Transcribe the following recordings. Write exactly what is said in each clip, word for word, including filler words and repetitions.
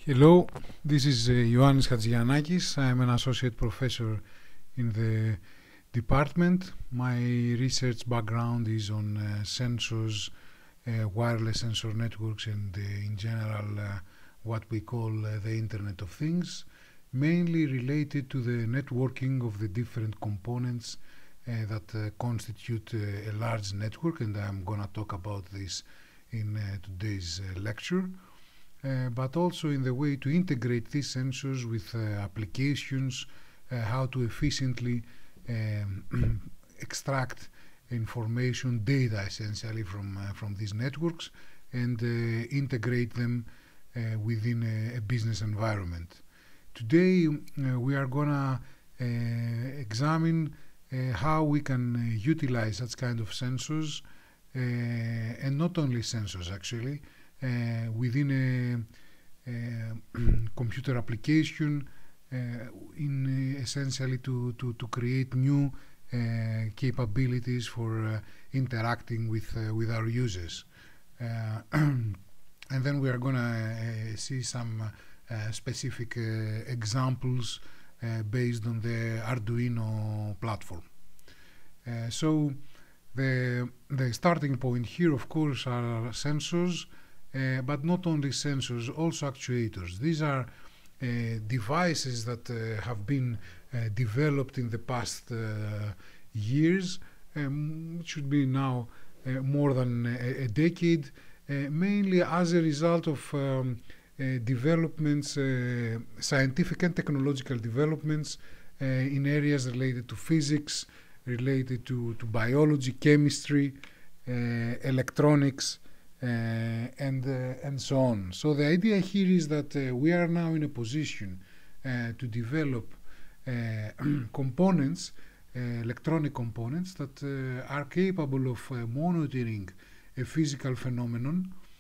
Hello, this is uh, Ioannis Hatzigiannakis. I am an associate professor in the department. My research background is on uh, sensors, uh, wireless sensor networks, and uh, in general uh, what we call uh, the Internet of Things, mainly related to the networking of the different components uh, that uh, constitute uh, a large network, and I'm going to talk about this in uh, today's uh, lecture. Uh, but also in the way to integrate these sensors with uh, applications, uh, how to efficiently um, extract information, data essentially from uh, from these networks, and uh, integrate them uh, within a, a business environment. Today uh, we are gonna uh, examine uh, how we can uh, utilize such kind of sensors, uh, and not only sensors actually, Uh, within a, a computer application uh, in uh, essentially to, to, to create new uh, capabilities for uh, interacting with, uh, with our users. Uh, and then we are going to uh, see some uh, specific uh, examples uh, based on the Arduino platform. Uh, so the, the starting point here, of course, are sensors. Uh, but not only sensors, also actuators. These are uh, devices that uh, have been uh, developed in the past uh, years, um, it should be now uh, more than a, a decade, uh, mainly as a result of um, uh, developments, uh, scientific and technological developments uh, in areas related to physics, related to, to biology, chemistry, uh, electronics, Uh, and uh, and so on. So the idea here is that uh, we are now in a position uh, to develop uh, components, uh, electronic components that uh, are capable of uh, monitoring a physical phenomenon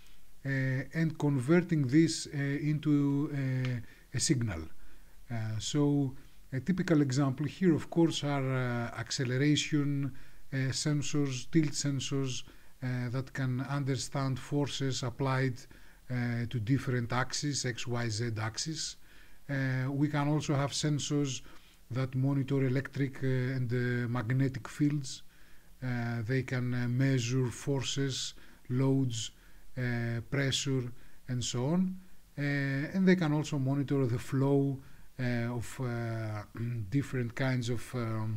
uh, and converting this uh, into uh, a signal. Uh, so a typical example here, of course, are uh, acceleration uh, sensors, tilt sensors, Uh, that can understand forces applied uh, to different axes, X, Y, Z axis. Uh, we can also have sensors that monitor electric uh, and uh, magnetic fields. Uh, they can uh, measure forces, loads, uh, pressure, and so on. Uh, and they can also monitor the flow uh, of uh, different kinds of um,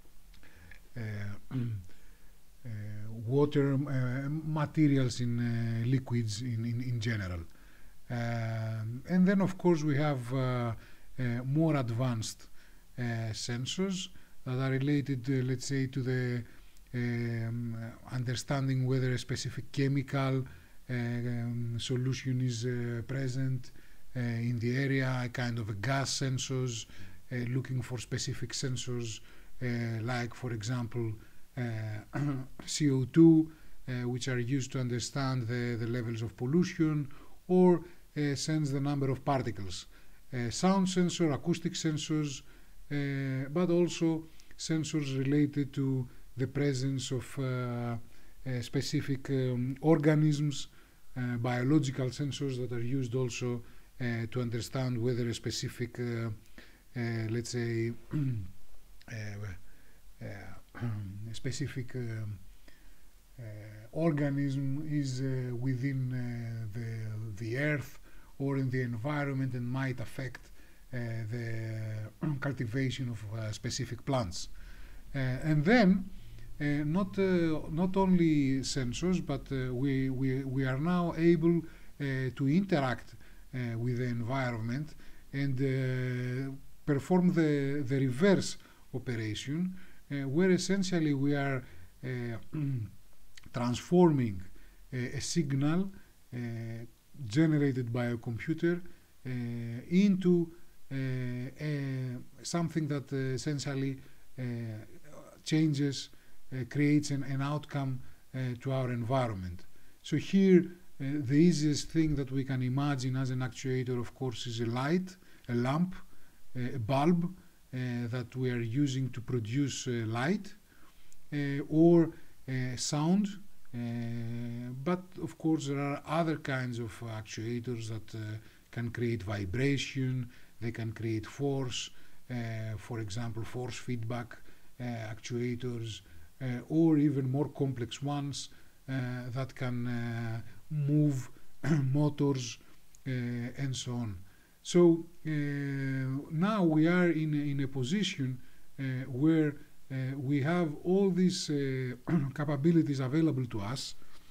uh, Uh, water uh, materials in uh, liquids in, in, in general. Uh, and then of course we have uh, uh, more advanced uh, sensors that are related, uh, let's say, to the um, understanding whether a specific chemical uh, um, solution is uh, present uh, in the area, a kind of a gas sensors, uh, looking for specific sensors uh, like, for example, Uh, C O two, uh, which are used to understand the, the levels of pollution, or uh, sense the number of particles. Uh, sound sensor, acoustic sensors, uh, but also sensors related to the presence of uh, uh, specific um, organisms, uh, biological sensors that are used also uh, to understand whether a specific, uh, uh, let's say, uh, uh, a specific uh, uh, organism is uh, within uh, the, the earth or in the environment and might affect uh, the cultivation of uh, specific plants. Uh, and then uh, not, uh, not only sensors, but uh, we, we, we are now able uh, to interact uh, with the environment and uh, perform the, the reverse operation, Uh, where essentially we are uh, transforming uh, a signal uh, generated by a computer uh, into uh, uh, something that uh, essentially uh, changes, uh, creates an, an outcome uh, to our environment. So here uh, the easiest thing that we can imagine as an actuator, of course, is a light, a lamp, uh, a bulb, Uh, that we are using to produce uh, light, uh, or uh, sound, uh, but of course there are other kinds of actuators that uh, can create vibration, they can create force, uh, for example, force feedback uh, actuators, uh, or even more complex ones uh, that can uh, move motors uh, and so on. So uh, now we are in, in a position uh, where uh, we have all these uh, capabilities available to us,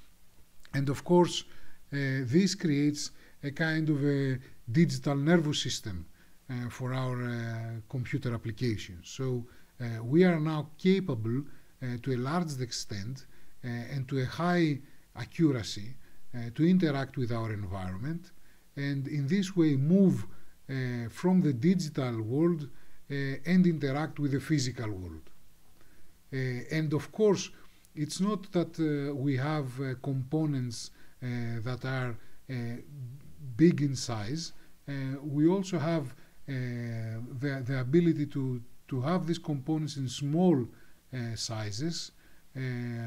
and of course uh, this creates a kind of a digital nervous system uh, for our uh, computer applications. So uh, we are now capable uh, to a large extent uh, and to a high accuracy uh, to interact with our environment, and in this way move uh, from the digital world uh, and interact with the physical world. Uh, and of course, it's not that uh, we have uh, components uh, that are uh, big in size. Uh, we also have uh, the, the ability to, to have these components in small uh, sizes. Uh,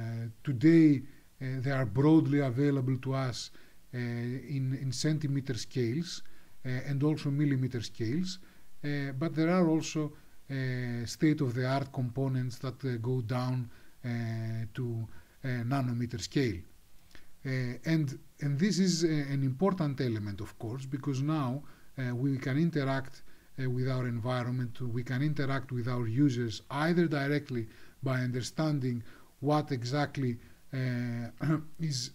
today, uh, they are broadly available to us uh, in, in centimeter scales uh, and also millimeter scales. Uh, but there are also uh, state-of-the-art components that uh, go down uh, to uh, nanometer scale. Uh, and, and this is uh, an important element, of course, because now uh, we can interact uh, with our environment, we can interact with our users either directly by understanding what exactly uh, is,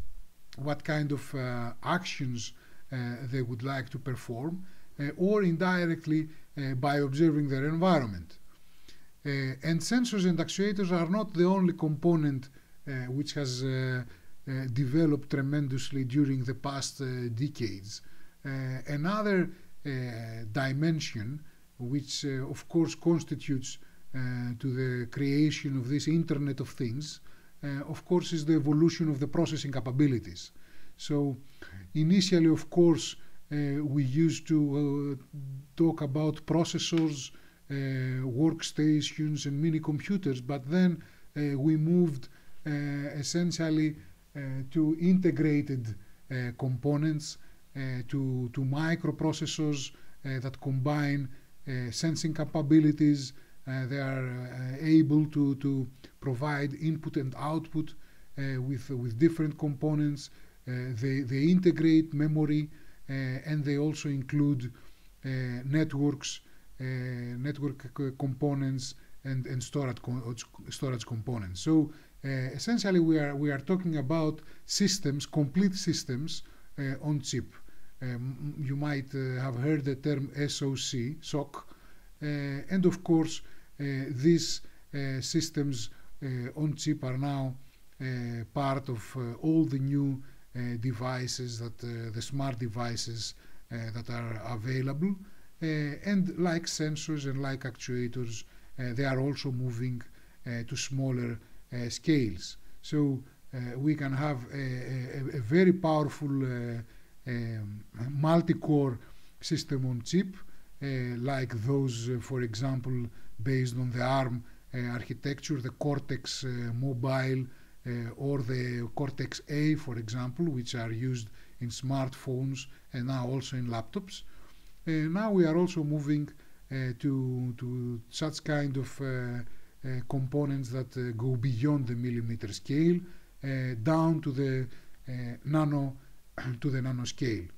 what kind of uh, actions uh, they would like to perform, uh, or indirectly uh, by observing their environment. Uh, and sensors and actuators are not the only component uh, which has uh, uh, developed tremendously during the past uh, decades. Uh, another uh, dimension, which uh, of course constitutes uh, to the creation of this Internet of Things, uh, of course, is the evolution of the processing capabilities. So initially, of course, uh, we used to uh, talk about processors, uh, workstations and mini computers, but then uh, we moved uh, essentially uh, to integrated uh, components, uh, to, to microprocessors uh, that combine uh, sensing capabilities. Uh, they are uh, able to, to provide input and output uh, with, with different components. Uh, they, they integrate memory uh, and they also include uh, networks, uh, network c components and, and storage, co storage components. So uh, essentially we are, we are talking about systems, complete systems uh, on chip. Um, you might uh, have heard the term S O C, S O C, uh, and of course uh, these uh, systems uh, on chip are now uh, part of uh, all the new uh, devices, that uh, the smart devices uh, that are available, uh, and like sensors and like actuators, uh, they are also moving uh, to smaller uh, scales. So uh, we can have a, a, a very powerful uh, um, multi-core system on chip, uh, like those, uh, for example, based on the ARM uh, architecture, the Cortex uh, mobile, uh, or the Cortex A, for example, which are used in smartphones and now also in laptops. Uh, now we are also moving uh, to, to such kind of uh, uh, components that uh, go beyond the millimeter scale, uh, down to the uh, nano to the nanoscale.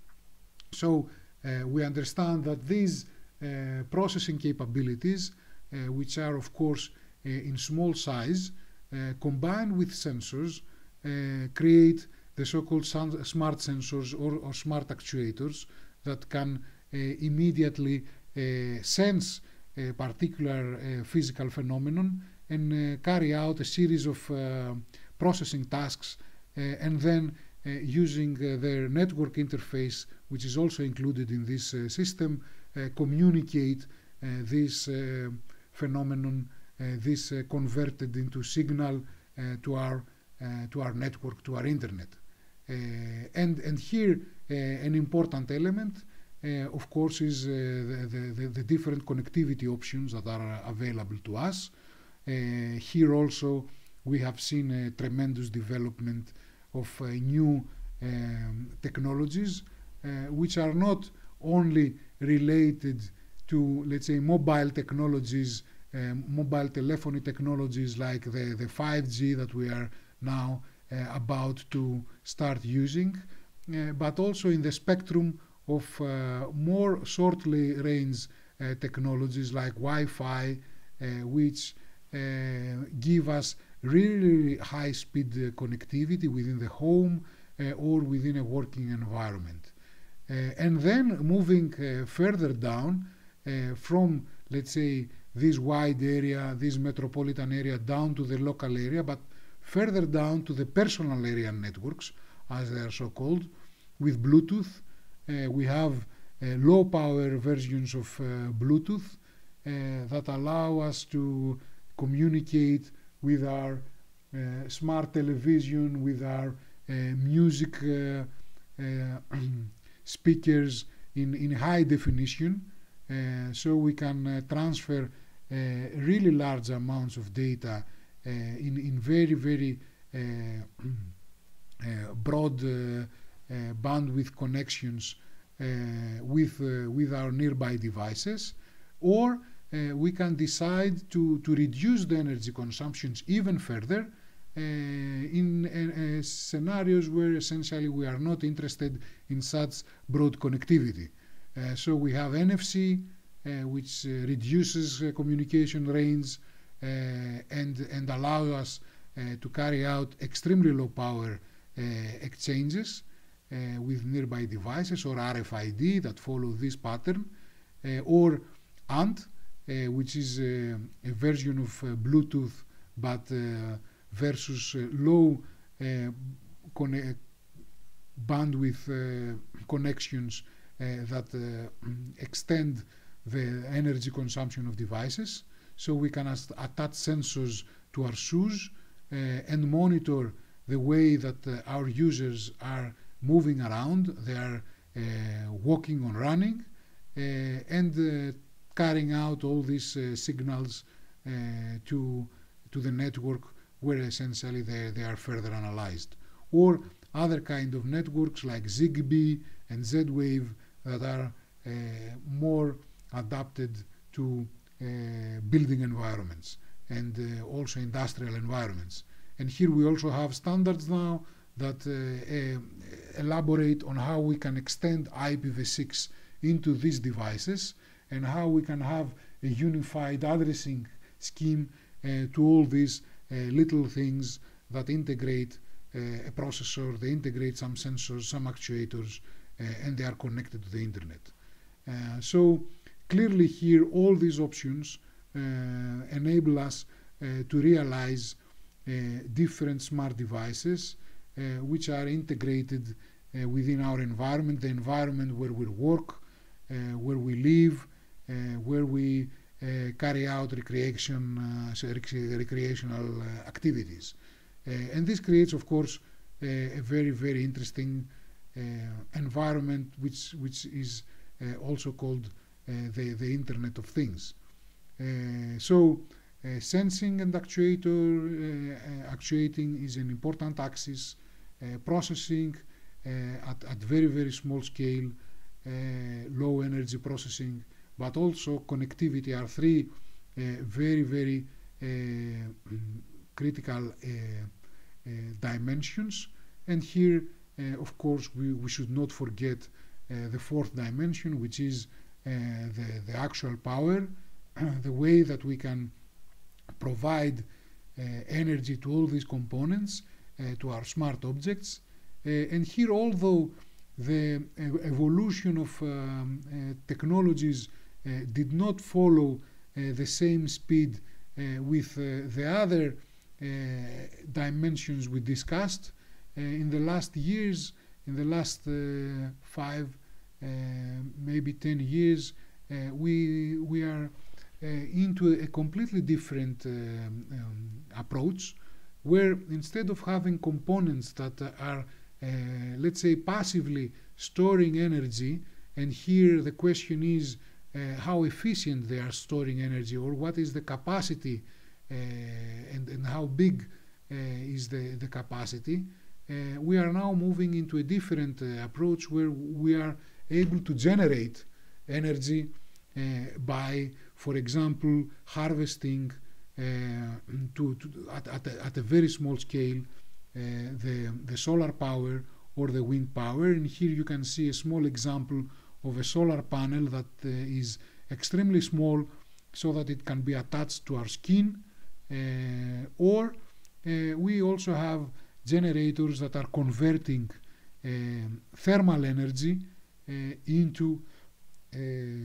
So uh, we understand that these uh, processing capabilities, uh, which are of course uh, in small size, uh, combined with sensors, uh, create the so-called smart sensors or, or smart actuators that can uh, immediately uh, sense a particular uh, physical phenomenon and uh, carry out a series of uh, processing tasks, uh, and then Uh, using uh, their network interface, which is also included in this uh, system, uh, communicate uh, this uh, phenomenon, uh, this uh, converted into signal uh, to our uh, to our network, to our internet. Uh, and and here uh, an important element, uh, of course, is uh, the, the, the different connectivity options that are available to us. Uh, here also we have seen a tremendous development of uh, new um, technologies, which are not only related to, let's say, mobile technologies, um, mobile telephony technologies like the, the five G that we are now uh, about to start using, uh, but also in the spectrum of uh, more shortly range uh, technologies like Wi-Fi, uh, which uh, give us really high speed uh, connectivity within the home uh, or within a working environment. Uh, and then moving uh, further down uh, from, let's say, this wide area, this metropolitan area, down to the local area, but further down to the personal area networks, as they are so called, with Bluetooth. Uh, we have uh, low power versions of uh, Bluetooth uh, that allow us to communicate with our uh, smart television, with our uh, music uh, uh, speakers in, in high definition, uh, so we can uh, transfer uh, really large amounts of data uh, in, in very, very uh, uh, broad uh, uh, bandwidth connections uh, with, uh, with our nearby devices. Or uh, we can decide to, to reduce the energy consumptions even further Uh, in uh, uh, scenarios where essentially we are not interested in such broad connectivity. Uh, so we have N F C, uh, which uh, reduces uh, communication range uh, and, and allows us uh, to carry out extremely low power uh, exchanges uh, with nearby devices, or R F I D that follow this pattern, uh, or A N T, uh, which is uh, a version of uh, Bluetooth but uh, versus uh, low uh, bandwidth uh, connections uh, that uh, extend the energy consumption of devices. So we can attach sensors to our shoes uh, and monitor the way that uh, our users are moving around. They are uh, walking or running uh, and uh, carrying out all these uh, signals uh, to, to the network, where essentially they, they are further analyzed. Or other kind of networks like Zigbee and Z-Wave that are uh, more adapted to uh, building environments and uh, also industrial environments. And here we also have standards now that uh, uh, elaborate on how we can extend I P v six into these devices and how we can have a unified addressing scheme uh, to all these Uh, little things that integrate uh, a processor, they integrate some sensors, some actuators, uh, and they are connected to the internet. Uh, so clearly here all these options uh, enable us uh, to realize uh, different smart devices uh, which are integrated uh, within our environment, the environment where we work, uh, where we live, uh, where we Uh, carry out recreation, uh, rec recreational uh, activities. Uh, and this creates, of course, uh, a very, very interesting uh, environment, which, which is uh, also called uh, the, the Internet of Things. Uh, so uh, sensing and actuator, uh, actuating is an important axis, uh, processing uh, at, at very, very small scale, uh, low energy processing, but also connectivity are three uh, very, very uh, critical uh, uh, dimensions. And here, uh, of course, we, we should not forget uh, the fourth dimension, which is uh, the, the actual power, the way that we can provide uh, energy to all these components, uh, to our smart objects. Uh, and here, although the uh, evolution of um, uh, technologies Uh, did not follow uh, the same speed uh, with uh, the other uh, dimensions we discussed. Uh, in the last years, in the last uh, five, uh, maybe ten years, uh, we, we are uh, into a completely different um, um, approach, where instead of having components that are, uh, let's say, passively storing energy, and here the question is, Uh, how efficient they are storing energy, or what is the capacity uh, and, and how big uh, is the, the capacity. uh, we are now moving into a different uh, approach where we are able to generate energy uh, by, for example, harvesting uh, to, to, at, at, a, at a very small scale uh, the, the solar power or the wind power. And here you can see a small example of a solar panel that uh, is extremely small, so that it can be attached to our skin, uh, or uh, we also have generators that are converting uh, thermal energy uh, into uh,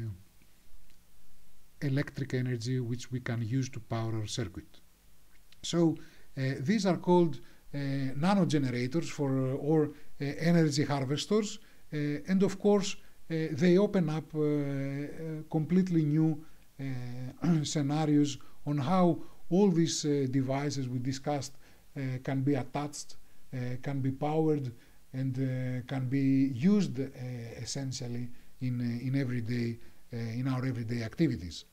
electric energy, which we can use to power our circuit. So uh, these are called uh, nano generators for uh, or uh, energy harvesters, uh, and of course uh, they open up uh, uh, completely new uh, scenarios on how all these uh, devices we discussed uh, can be attached, uh, can be powered, and uh, can be used uh, essentially in uh, in everyday uh, in our everyday activities.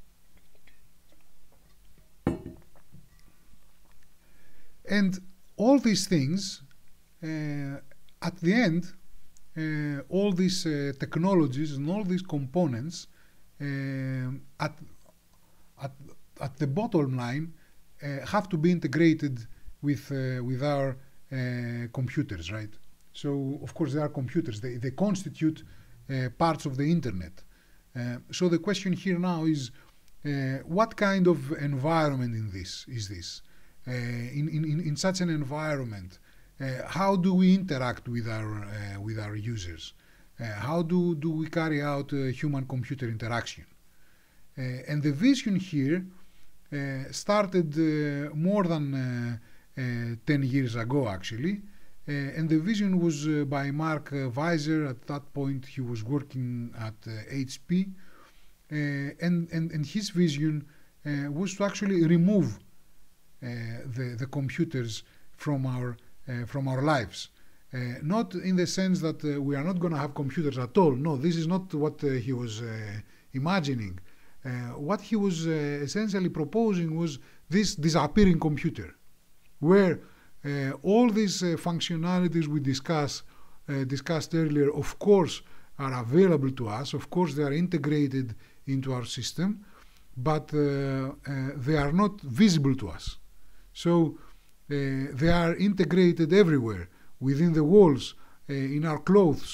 And all these things, uh, at the end, uh, all these uh, technologies and all these components, uh, at, at, at the bottom line, uh, have to be integrated with, uh, with our uh, computers, right? So, of course, they are computers. They, they constitute uh, parts of the internet. Uh, so the question here now is, uh, what kind of environment in this is this? Uh, in, in, in such an environment, uh, how do we interact with our, uh, with our users? Uh, how do, do we carry out uh, human-computer interaction? Uh, and the vision here uh, started uh, more than uh, uh, ten years ago, actually. Uh, and the vision was uh, by Mark uh, Weiser. At that point, he was working at uh, H P. Uh, and, and, and his vision uh, was to actually remove Uh, the, the computers from our, uh, from our lives. Uh, not in the sense that uh, we are not going to have computers at all. No, this is not what uh, he was uh, imagining. Uh, what he was uh, essentially proposing was this disappearing computer, where uh, all these uh, functionalities we discuss, uh, discussed earlier, of course, are available to us. Of course, they are integrated into our system, but uh, uh, they are not visible to us. So uh, they are integrated everywhere, within the walls, uh, in our clothes,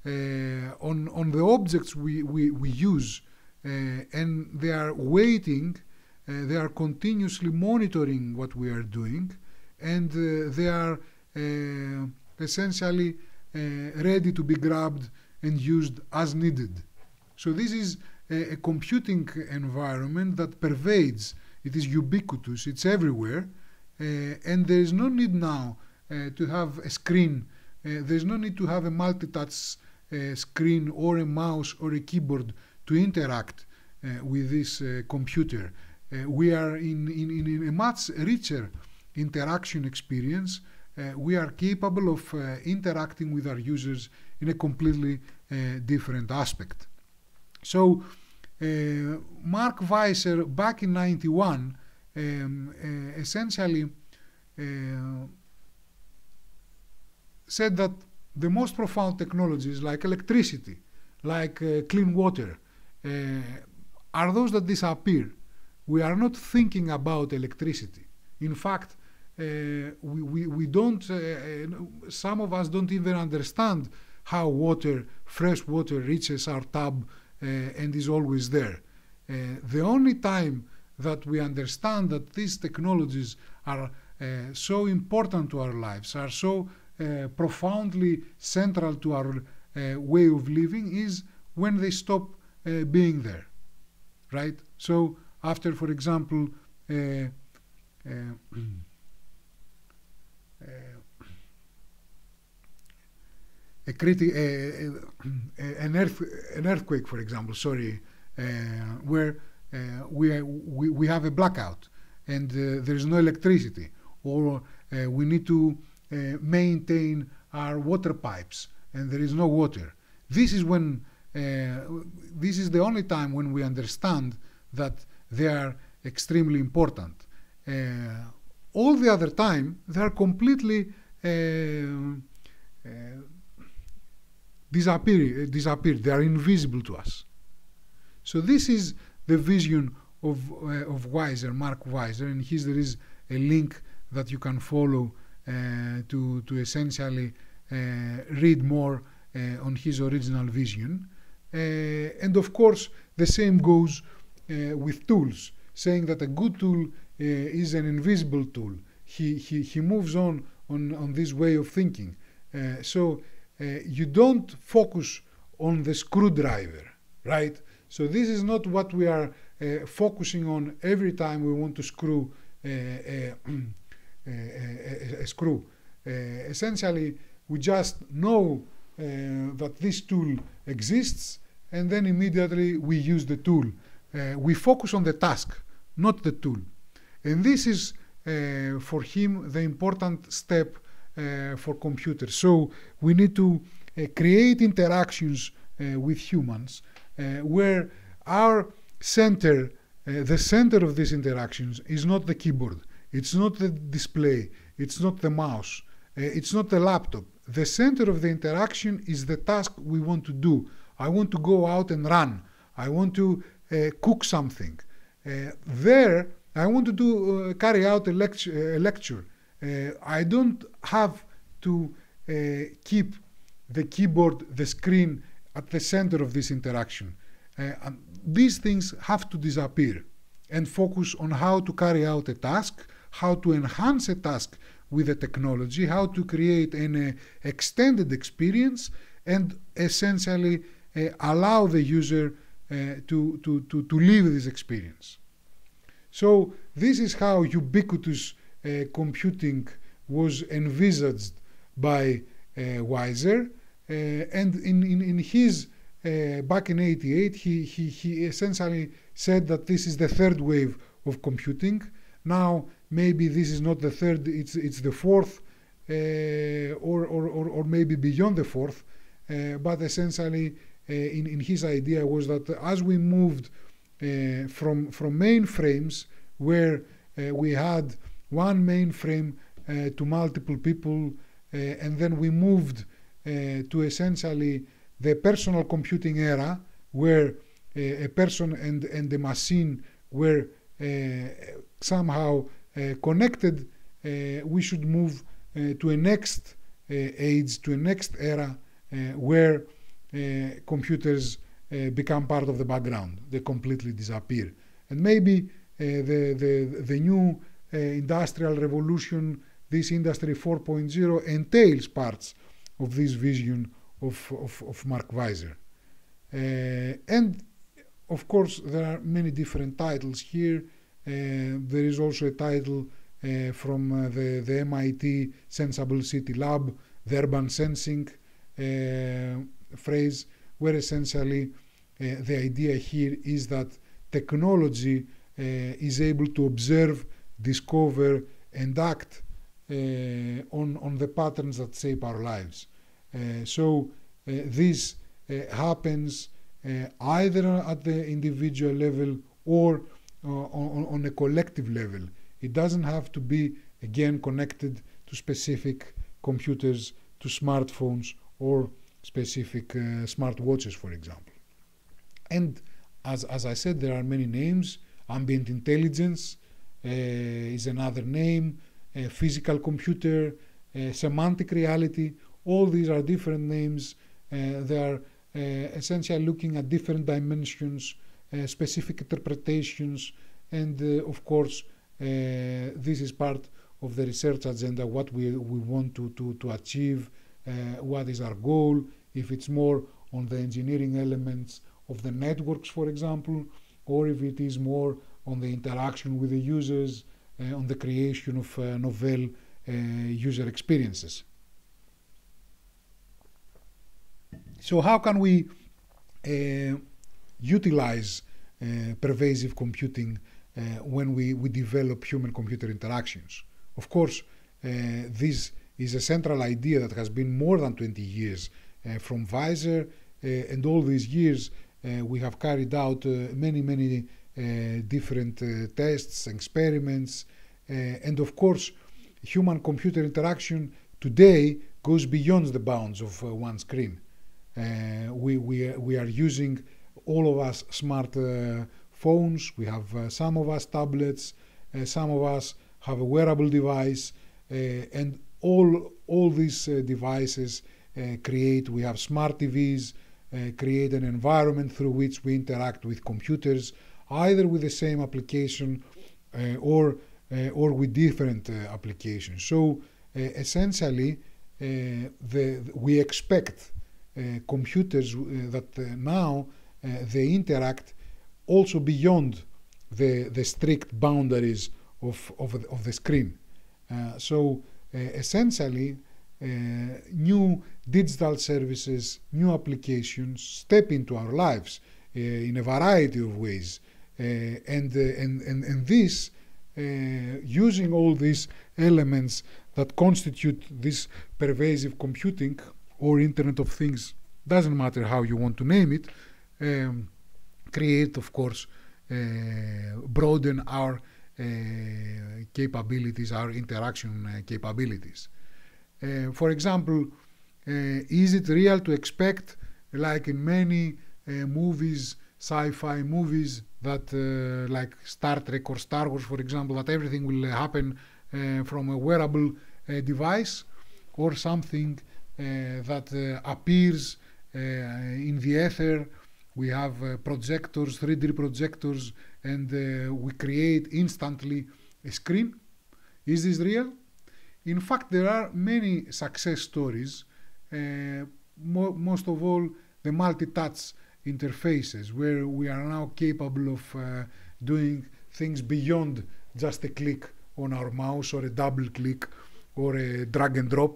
uh, on, on the objects we, we, we use, uh, and they are waiting, uh, they are continuously monitoring what we are doing, and uh, they are uh, essentially uh, ready to be grabbed and used as needed. So this is a, a computing environment that pervades. It is ubiquitous, it's everywhere. Uh, and there is no need now uh, to have a screen. Uh, there's no need to have a multi-touch uh, screen or a mouse or a keyboard to interact uh, with this uh, computer. Uh, we are in, in, in a much richer interaction experience. Uh, we are capable of uh, interacting with our users in a completely uh, different aspect. So uh, Mark Weiser, back in ninety-one, Um, uh, essentially uh, said that the most profound technologies like electricity, like uh, clean water, uh, are those that disappear. We are not thinking about electricity. In fact, uh, we, we, we don't, uh, some of us don't even understand how water, fresh water, reaches our tub uh, and is always there. Uh, the only time that we understand that these technologies are uh, so important to our lives, are so uh, profoundly central to our uh, way of living, is when they stop uh, being there, right? So after, for example, uh, uh, a criti- uh, an, earth, an earthquake, for example, sorry, uh, where Uh, we, we, we have a blackout and uh, there is no electricity, or uh, we need to uh, maintain our water pipes and there is no water. This is when uh, this is the only time when we understand that they are extremely important. Uh, all the other time they are completely uh, uh, disappear, disappear. They are invisible to us. So this is the vision of, uh, of Weiser, Mark Weiser, and here there is a link that you can follow uh, to, to essentially uh, read more uh, on his original vision. Uh, and of course, the same goes uh, with tools, saying that a good tool uh, is an invisible tool. He, he, he moves on, on on this way of thinking. Uh, so uh, you don't focus on the screwdriver, right? So this is not what we are uh, focusing on every time we want to screw uh, a, a, a, a screw. Uh, essentially, we just know uh, that this tool exists, and then immediately we use the tool. Uh, we focus on the task, not the tool. And this is, uh, for him, the important step uh, for computers. So we need to uh, create interactions uh, with humans uh, where our center, uh, the center of these interactions is not the keyboard, it's not the display, it's not the mouse, uh, it's not the laptop. The center of the interaction is the task we want to do. I want to go out and run. I want to uh, cook something. Uh, there, I want to do uh, carry out a lecture. A lecture. Uh, I don't have to uh, keep the keyboard, the screen at the center of this interaction. Uh, and these things have to disappear and focus on how to carry out a task, how to enhance a task with the technology, how to create an uh, extended experience, and essentially uh, allow the user uh, to, to, to, to live this experience. So this is how ubiquitous uh, computing was envisaged by uh, Weiser, uh, and in, in, in his uh, back in eighty-eight he, he, he essentially said that this is the third wave of computing. Now maybe this is not the third, it's, it's the fourth, uh, or, or, or, or maybe beyond the fourth, uh, but essentially uh, in, in his idea was that as we moved uh, from, from mainframes where uh, we had one mainframe uh, to multiple people, uh, and then we moved uh, to essentially the personal computing era where uh, a person and, and the machine were uh, somehow uh, connected, uh, we should move uh, to a next uh, age, to a next era uh, where uh, computers uh, become part of the background. They completely disappear. And maybe uh, the, the, the new uh, industrial revolution, this industry four point oh, entails parts of this vision of, of, of Mark Weiser. Uh, and of course, there are many different titles here. Uh, there is also a title uh, from uh, the, the M I T Sensible City Lab, the urban sensing uh, phrase, where essentially uh, the idea here is that technology uh, is able to observe, discover, and act uh, on, on the patterns that shape our lives. Uh, so uh, this uh, happens uh, either at the individual level or uh, on, on a collective level. It doesn't have to be, again, connected to specific computers, to smartphones, or specific uh, smartwatches, for example. And as, as I said, there are many names. Ambient intelligence uh, is another name, uh, physical computer, uh, semantic reality. All these are different names. Uh, they are uh, essentially looking at different dimensions, uh, specific interpretations, and uh, of course, uh, this is part of the research agenda, what we, we want to, to, to achieve, uh, what is our goal, if it's more on the engineering elements of the networks, for example, or if it is more on the interaction with the users, uh, on the creation of uh, novel uh, user experiences. So how can we uh, utilize uh, pervasive computing uh, when we, we develop human-computer interactions? Of course, uh, this is a central idea that has been more than twenty years uh, from Weiser, uh, and all these years uh, we have carried out uh, many, many uh, different uh, tests, experiments, uh, and of course, human-computer interaction today goes beyond the bounds of uh, one screen. Uh, we, we, we are using, all of us, smart uh, phones. We have uh, some of us tablets, uh, some of us have a wearable device, uh, and all, all these uh, devices uh, create, we have smart T Vs, uh, create an environment through which we interact with computers, either with the same application uh, or, uh, or with different uh, applications. So uh, essentially, uh, the, we expect uh, computers uh, that uh, now uh, they interact also beyond the, the strict boundaries of, of, of the screen. Uh, so uh, essentially, uh, new digital services, new applications step into our lives uh, in a variety of ways. Uh, and, uh, and, and, and this, uh, using all these elements that constitute this pervasive computing or Internet of Things, doesn't matter how you want to name it, um, create, of course, uh, broaden our uh, capabilities, our interaction uh, capabilities. Uh, for example, uh, is it real to expect, like in many uh, movies, sci-fi movies, that uh, like Star Trek or Star Wars, for example, that everything will happen uh, from a wearable uh, device or something uh, that uh, appears uh, in the ether? We have uh, projectors, three D projectors, and uh, we create instantly a screen. Is this real? In fact, there are many success stories, uh, mo most of all the multi-touch interfaces, where we are now capable of uh, doing things beyond just a click on our mouse or a double click or a drag and drop.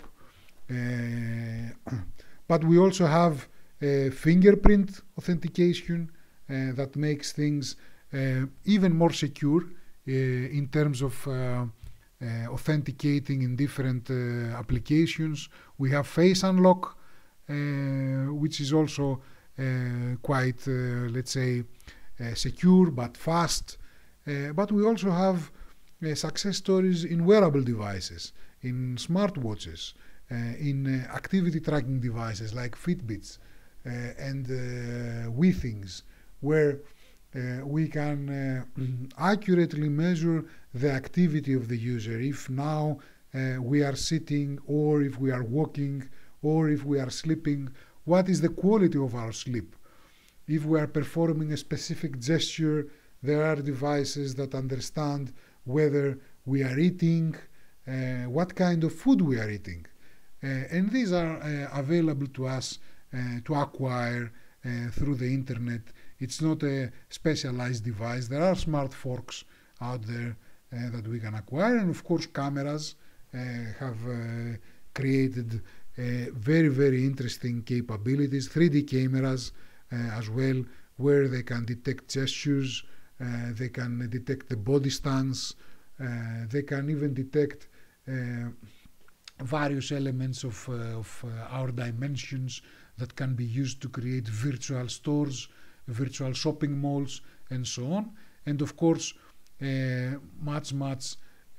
Uh, but we also have uh, fingerprint authentication uh, that makes things uh, even more secure uh, in terms of uh, uh, authenticating in different uh, applications. We have face unlock, uh, which is also uh, quite, uh, let's say, uh, secure but fast. Uh, but we also have uh, success stories in wearable devices, in smartwatches, uh, in uh, activity tracking devices like Fitbits uh, and uh, WeThings, where uh, we can uh, accurately measure the activity of the user. If now uh, we are sitting, or if we are walking, or if we are sleeping, what is the quality of our sleep? If we are performing a specific gesture, there are devices that understand whether we are eating, uh, what kind of food we are eating. Uh, and these are uh, available to us uh, to acquire uh, through the internet. It's not a specialized device. There are smart forks out there uh, that we can acquire. And of course, cameras uh, have uh, created uh, very, very interesting capabilities. three D cameras uh, as well, where they can detect gestures, uh, they can detect the body stance, uh, they can even detect uh, various elements of, uh, of uh, our dimensions that can be used to create virtual stores, virtual shopping malls, and so on. And of course, uh, much, much uh,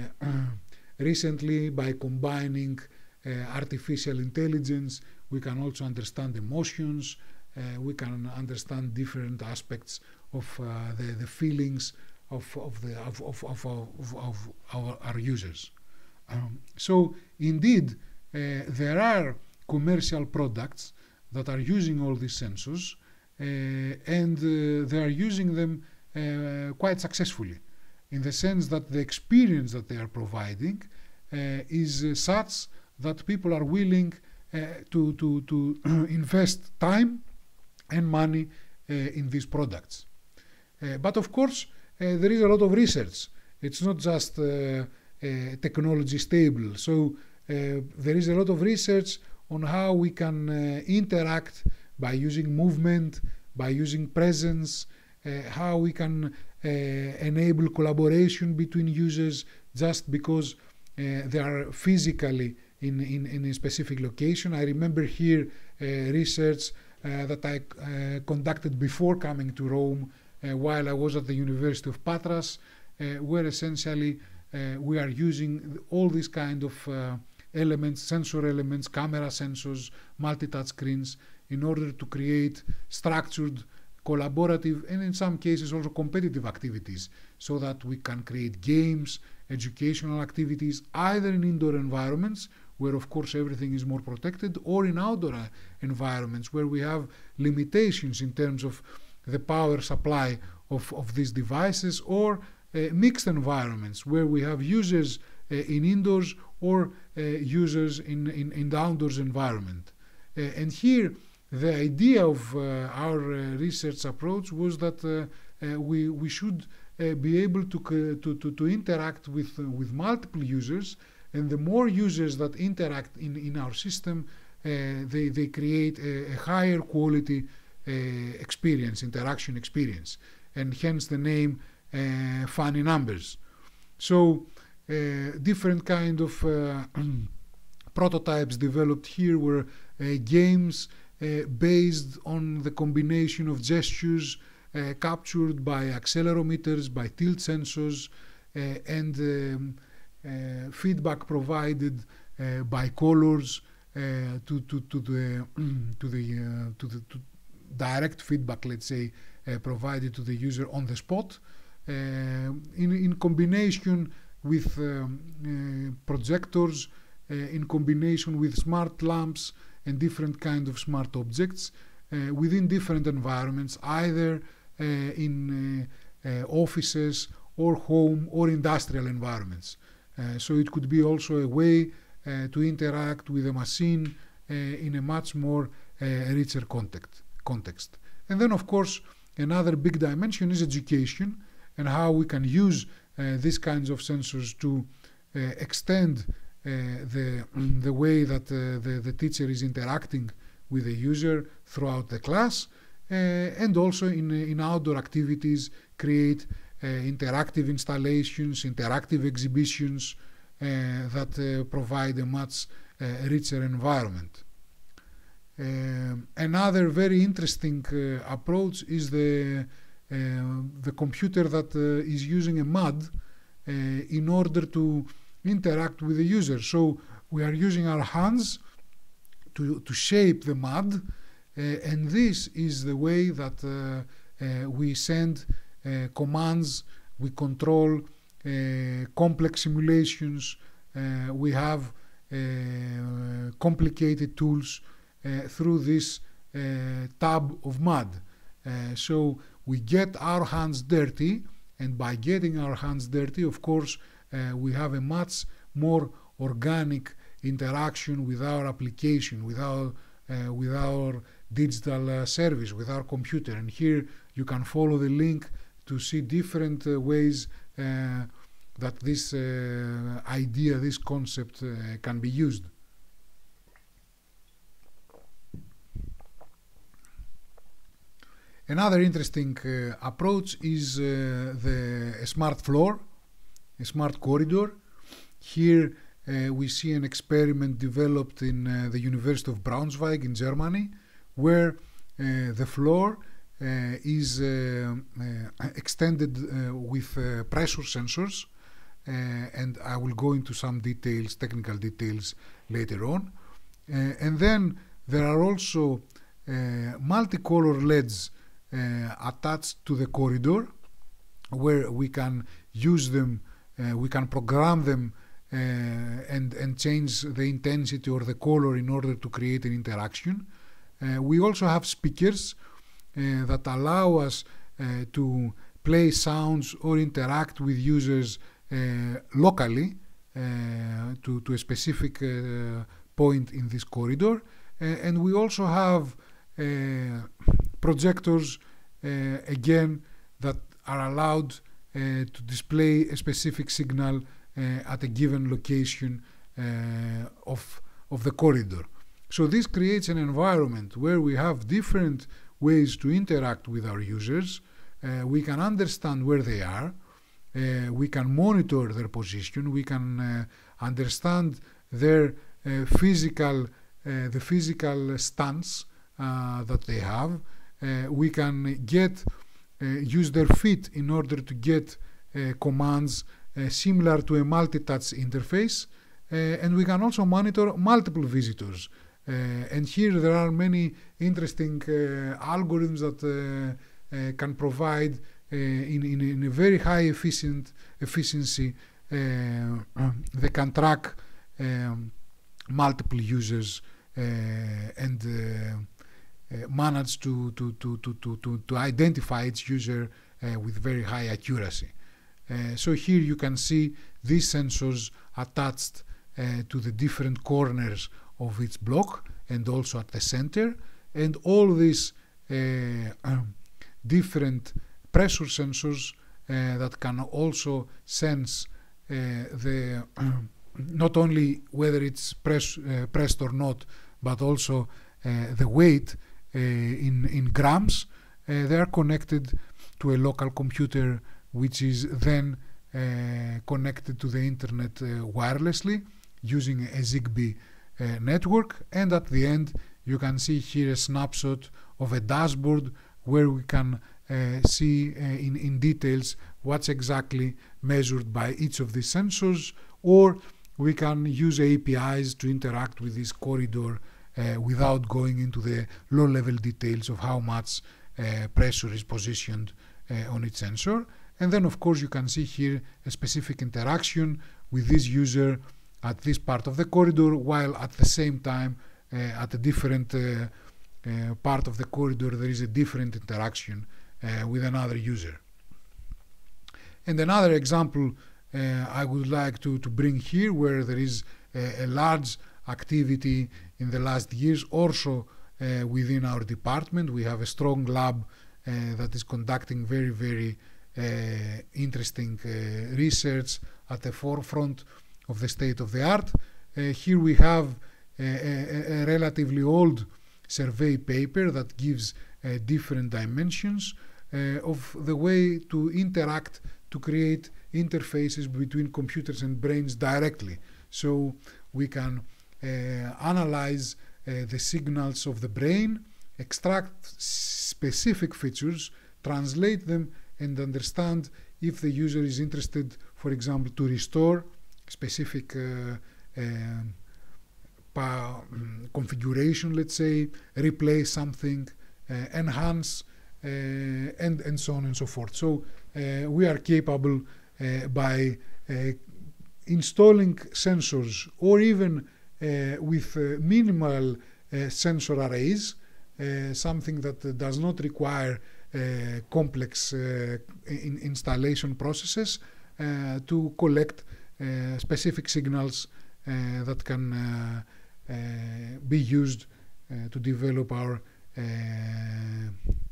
recently, by combining uh, artificial intelligence, we can also understand emotions, uh, we can understand different aspects of uh, the, the feelings of, of, the, of, of, of, of, of our, our users. Um, so indeed, uh, there are commercial products that are using all these sensors, uh, and uh, they are using them uh, quite successfully, in the sense that the experience that they are providing uh, is uh, such that people are willing uh, to, to, to invest time and money uh, in these products. Uh, but of course, uh, there is a lot of research. It's not just uh, uh, technology stable. So uh, there is a lot of research on how we can uh, interact by using movement, by using presence, uh, how we can uh, enable collaboration between users just because uh, they are physically in, in, in a specific location. I remember here uh, research uh, that I uh, conducted before coming to Rome uh, while I was at the University of Patras, uh, where essentially uh, we are using all these kind of uh, elements, sensor elements, camera sensors, multi-touch screens, in order to create structured, collaborative, and in some cases also competitive activities, so that we can create games, educational activities, either in indoor environments, where of course everything is more protected, or in outdoor environments where we have limitations in terms of the power supply of, of these devices, or uh, mixed environments where we have users uh, in indoors or uh, users in, in, in the outdoors environment. Uh, and here the idea of uh, our uh, research approach was that uh, uh, we, we should uh, be able to, to, to, to interact with, uh, with multiple users, and the more users that interact in, in our system, uh, they, they create a, a higher quality uh, experience, interaction experience, and hence the name uh, funny numbers. So uh, different kind of uh, prototypes developed here were uh, games uh, based on the combination of gestures uh, captured by accelerometers, by tilt sensors, uh, and um, Uh, feedback provided uh, by colors uh, to, to, to the to the uh, to the to direct feedback, let's say, uh, provided to the user on the spot, uh, in in combination with um, uh, projectors, uh, in combination with smart lamps and different kind of smart objects uh, within different environments, either uh, in uh, uh, offices or home or industrial environments. Uh, so it could be also a way uh, to interact with a machine uh, in a much more uh, richer context, context. And then, of course, another big dimension is education, and how we can use uh, these kinds of sensors to uh, extend uh, the, the way that uh, the, the teacher is interacting with the user throughout the class, uh, and also in, in outdoor activities, create Uh, interactive installations, interactive exhibitions uh, that uh, provide a much uh, richer environment. Uh, another very interesting uh, approach is the, uh, the computer that uh, is using a mud uh, in order to interact with the user. So we are using our hands to, to shape the mud, uh, and this is the way that uh, uh, we send Uh, commands, we control uh, complex simulations, uh, we have uh, complicated tools uh, through this uh, tub of mud. Uh, so we get our hands dirty, and by getting our hands dirty, of course, uh, we have a much more organic interaction with our application, with our, uh, with our digital uh, service, with our computer. And here you can follow the link to see different uh, ways uh, that this uh, idea, this concept uh, can be used. Another interesting uh, approach is uh, the a smart floor, a smart corridor. Here uh, we see an experiment developed in uh, the University of Braunschweig in Germany, where uh, the floor Uh, is uh, uh, extended uh, with uh, pressure sensors, uh, and I will go into some details, technical details later on. Uh, and then there are also uh, multicolor L E Ds uh, attached to the corridor, where we can use them, uh, we can program them uh, and, and change the intensity or the color in order to create an interaction. Uh, we also have speakers Uh, that allow us uh, to play sounds or interact with users uh, locally uh, to, to a specific uh, point in this corridor. Uh, and we also have uh, projectors, uh, again, that are allowed uh, to display a specific signal uh, at a given location uh, of, of the corridor. So this creates an environment where we have different ways to interact with our users. Uh, we can understand where they are, uh, we can monitor their position, we can uh, understand their uh, physical, uh, the physical stance uh, that they have. Uh, we can get, uh, use their feet in order to get uh, commands uh, similar to a multi-touch interface, uh, and we can also monitor multiple visitors. Uh, and here there are many interesting uh, algorithms that uh, uh, can provide uh, in, in, in a very high efficient efficiency. Uh, they can track um, multiple users uh, and uh, uh, manage to, to, to, to, to, to identify its user uh, with very high accuracy. Uh, so here you can see these sensors attached uh, to the different corners of its block and also at the center, and all these uh, um, different pressure sensors uh, that can also sense uh, the uh, not only whether it's press, uh, pressed or not, but also uh, the weight uh, in, in grams. Uh, they are connected to a local computer which is then uh, connected to the internet uh, wirelessly using a Zigbee uh, network. And at the end you can see here a snapshot of a dashboard where we can uh, see uh, in, in details what's exactly measured by each of these sensors, or we can use A P Is to interact with this corridor uh, without going into the low-level details of how much uh, pressure is positioned uh, on its sensor. And then of course you can see here a specific interaction with this user at this part of the corridor, while at the same time uh, at a different uh, uh, part of the corridor there is a different interaction uh, with another user. And another example uh, I would like to, to bring here, where there is a, a large activity in the last years also uh, within our department. We have a strong lab uh, that is conducting very, very uh, interesting uh, research at the forefront of the state of the art. Uh, here we have a, a, a relatively old survey paper that gives uh, different dimensions uh, of the way to interact to create interfaces between computers and brains directly. So we can uh, analyze uh, the signals of the brain, extract specific features, translate them, and understand if the user is interested, for example, to restore specific uh, uh, configuration, let's say, replace something, uh, enhance, uh, and, and so on and so forth. So uh, we are capable uh, by uh, installing sensors, or even uh, with uh, minimal uh, sensor arrays, uh, something that uh, does not require uh, complex uh, in installation processes, uh, to collect uh, specific signals uh, that can uh, uh, be used uh, to develop our, uh,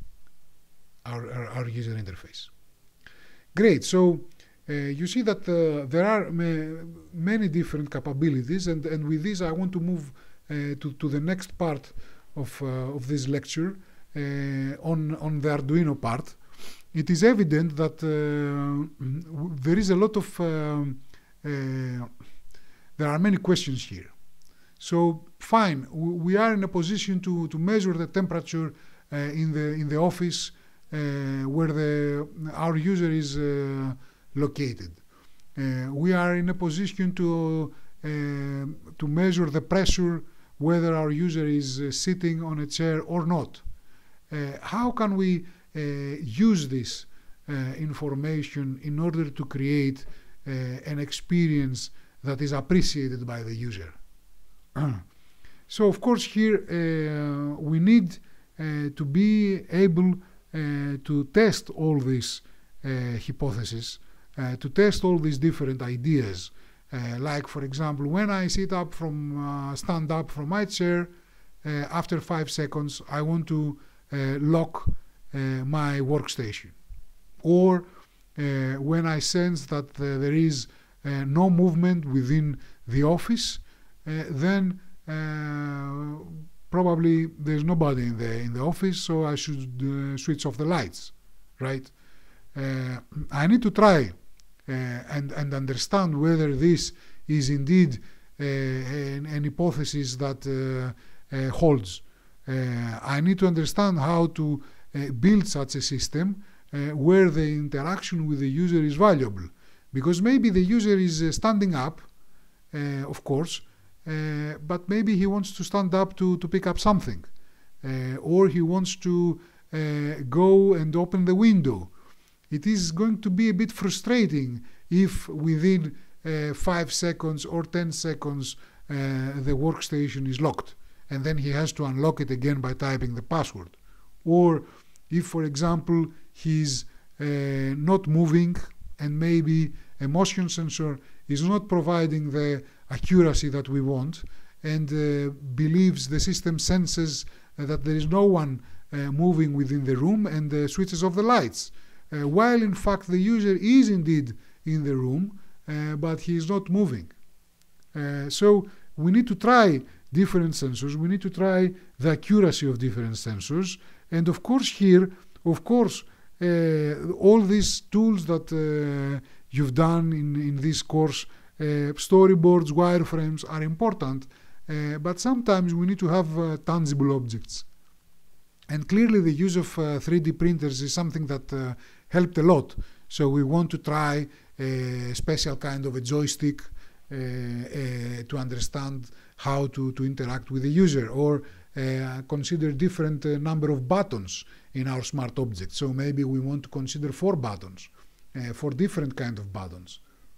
our, our, our user interface. Great. So uh, you see that uh, there are ma many different capabilities, and, and with this I want to move uh, to, to the next part of, uh, of this lecture uh, on, on the Arduino part. It is evident that uh, there is a lot of, uh, uh, there are many questions here. So fine, we are in a position to, to measure the temperature uh, in, the, in the office uh, where the, our user is uh, located. Uh, we are in a position to, uh, to measure the pressure whether our user is uh, sitting on a chair or not. Uh, how can we uh, use this uh, information in order to create uh, an experience that is appreciated by the user? So of course here uh, we need uh, to be able uh, to test all these uh, hypotheses, uh, to test all these different ideas. Uh, like for example, when I sit up from, uh, stand up from my chair, uh, after five seconds I want to uh, lock uh, my workstation. Or uh, when I sense that uh, there is uh, no movement within the office, uh, then uh, probably there's nobody in the in the office, so I should uh, switch off the lights, right? Uh, I need to try uh, and and understand whether this is indeed uh, an, an hypothesis that uh, uh, holds. Uh, I need to understand how to uh, build such a system uh, where the interaction with the user is valuable, because maybe the user is uh, standing up uh, of course, uh, but maybe he wants to stand up to, to pick up something, uh, or he wants to uh, go and open the window. It is going to be a bit frustrating if within uh, five seconds or ten seconds uh, the workstation is locked, and then he has to unlock it again by typing the password. Or if, for example, he's uh, not moving and maybe a motion sensor is not providing the accuracy that we want, and uh, believes the system senses uh, that there is no one uh, moving within the room and uh, switches off the lights, uh, while in fact the user is indeed in the room, uh, but he is not moving. Uh, so we need to try different sensors, we need to try the accuracy of different sensors, and of course here, of course, uh, all these tools that uh, you've done in, in this course, uh, storyboards, wireframes are important, uh, but sometimes we need to have uh, tangible objects. And clearly the use of uh, three D printers is something that uh, helped a lot. So we want to try a special kind of a joystick uh, uh, to understand how to, to interact with the user, or uh, consider different uh, number of buttons in our smart object. So maybe we want to consider four buttons, uh, for different kind of buttons.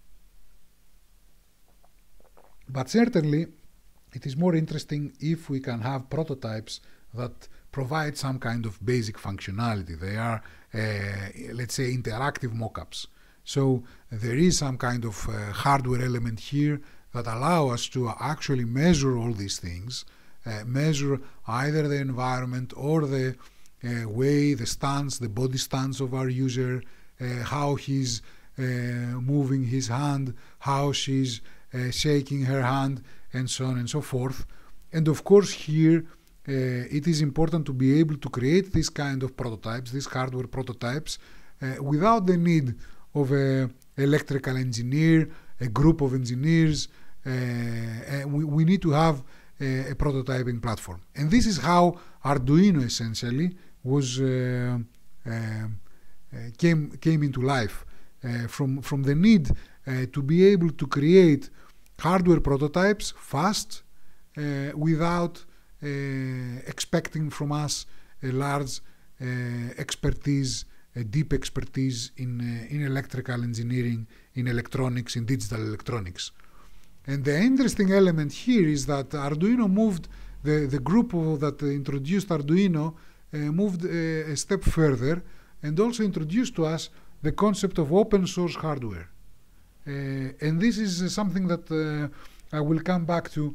But certainly it is more interesting if we can have prototypes that provide some kind of basic functionality. They are, uh, let's say, interactive mock-ups. So there is some kind of uh, hardware element here that allow us to actually measure all these things, uh, measure either the environment or the uh, way, the stance, the body stance of our user, uh, how he's uh, moving his hand, how she's uh, shaking her hand, and so on and so forth. And of course here uh, it is important to be able to create this kind of prototypes, these hardware prototypes, uh, without the need of an electrical engineer, a group of engineers. Uh, uh, we, we need to have a, a prototyping platform. And this is how Arduino essentially was uh, uh, uh, came, came into life, uh, from, from the need uh, to be able to create hardware prototypes fast, uh, without uh, expecting from us a large uh, expertise, a deep expertise in, uh, in electrical engineering, in electronics, in digital electronics. And the interesting element here is that Arduino moved, the, the group of, that introduced Arduino uh, moved a, a step further and also introduced to us the concept of open source hardware. Uh, and this is uh, something that uh, I will come back to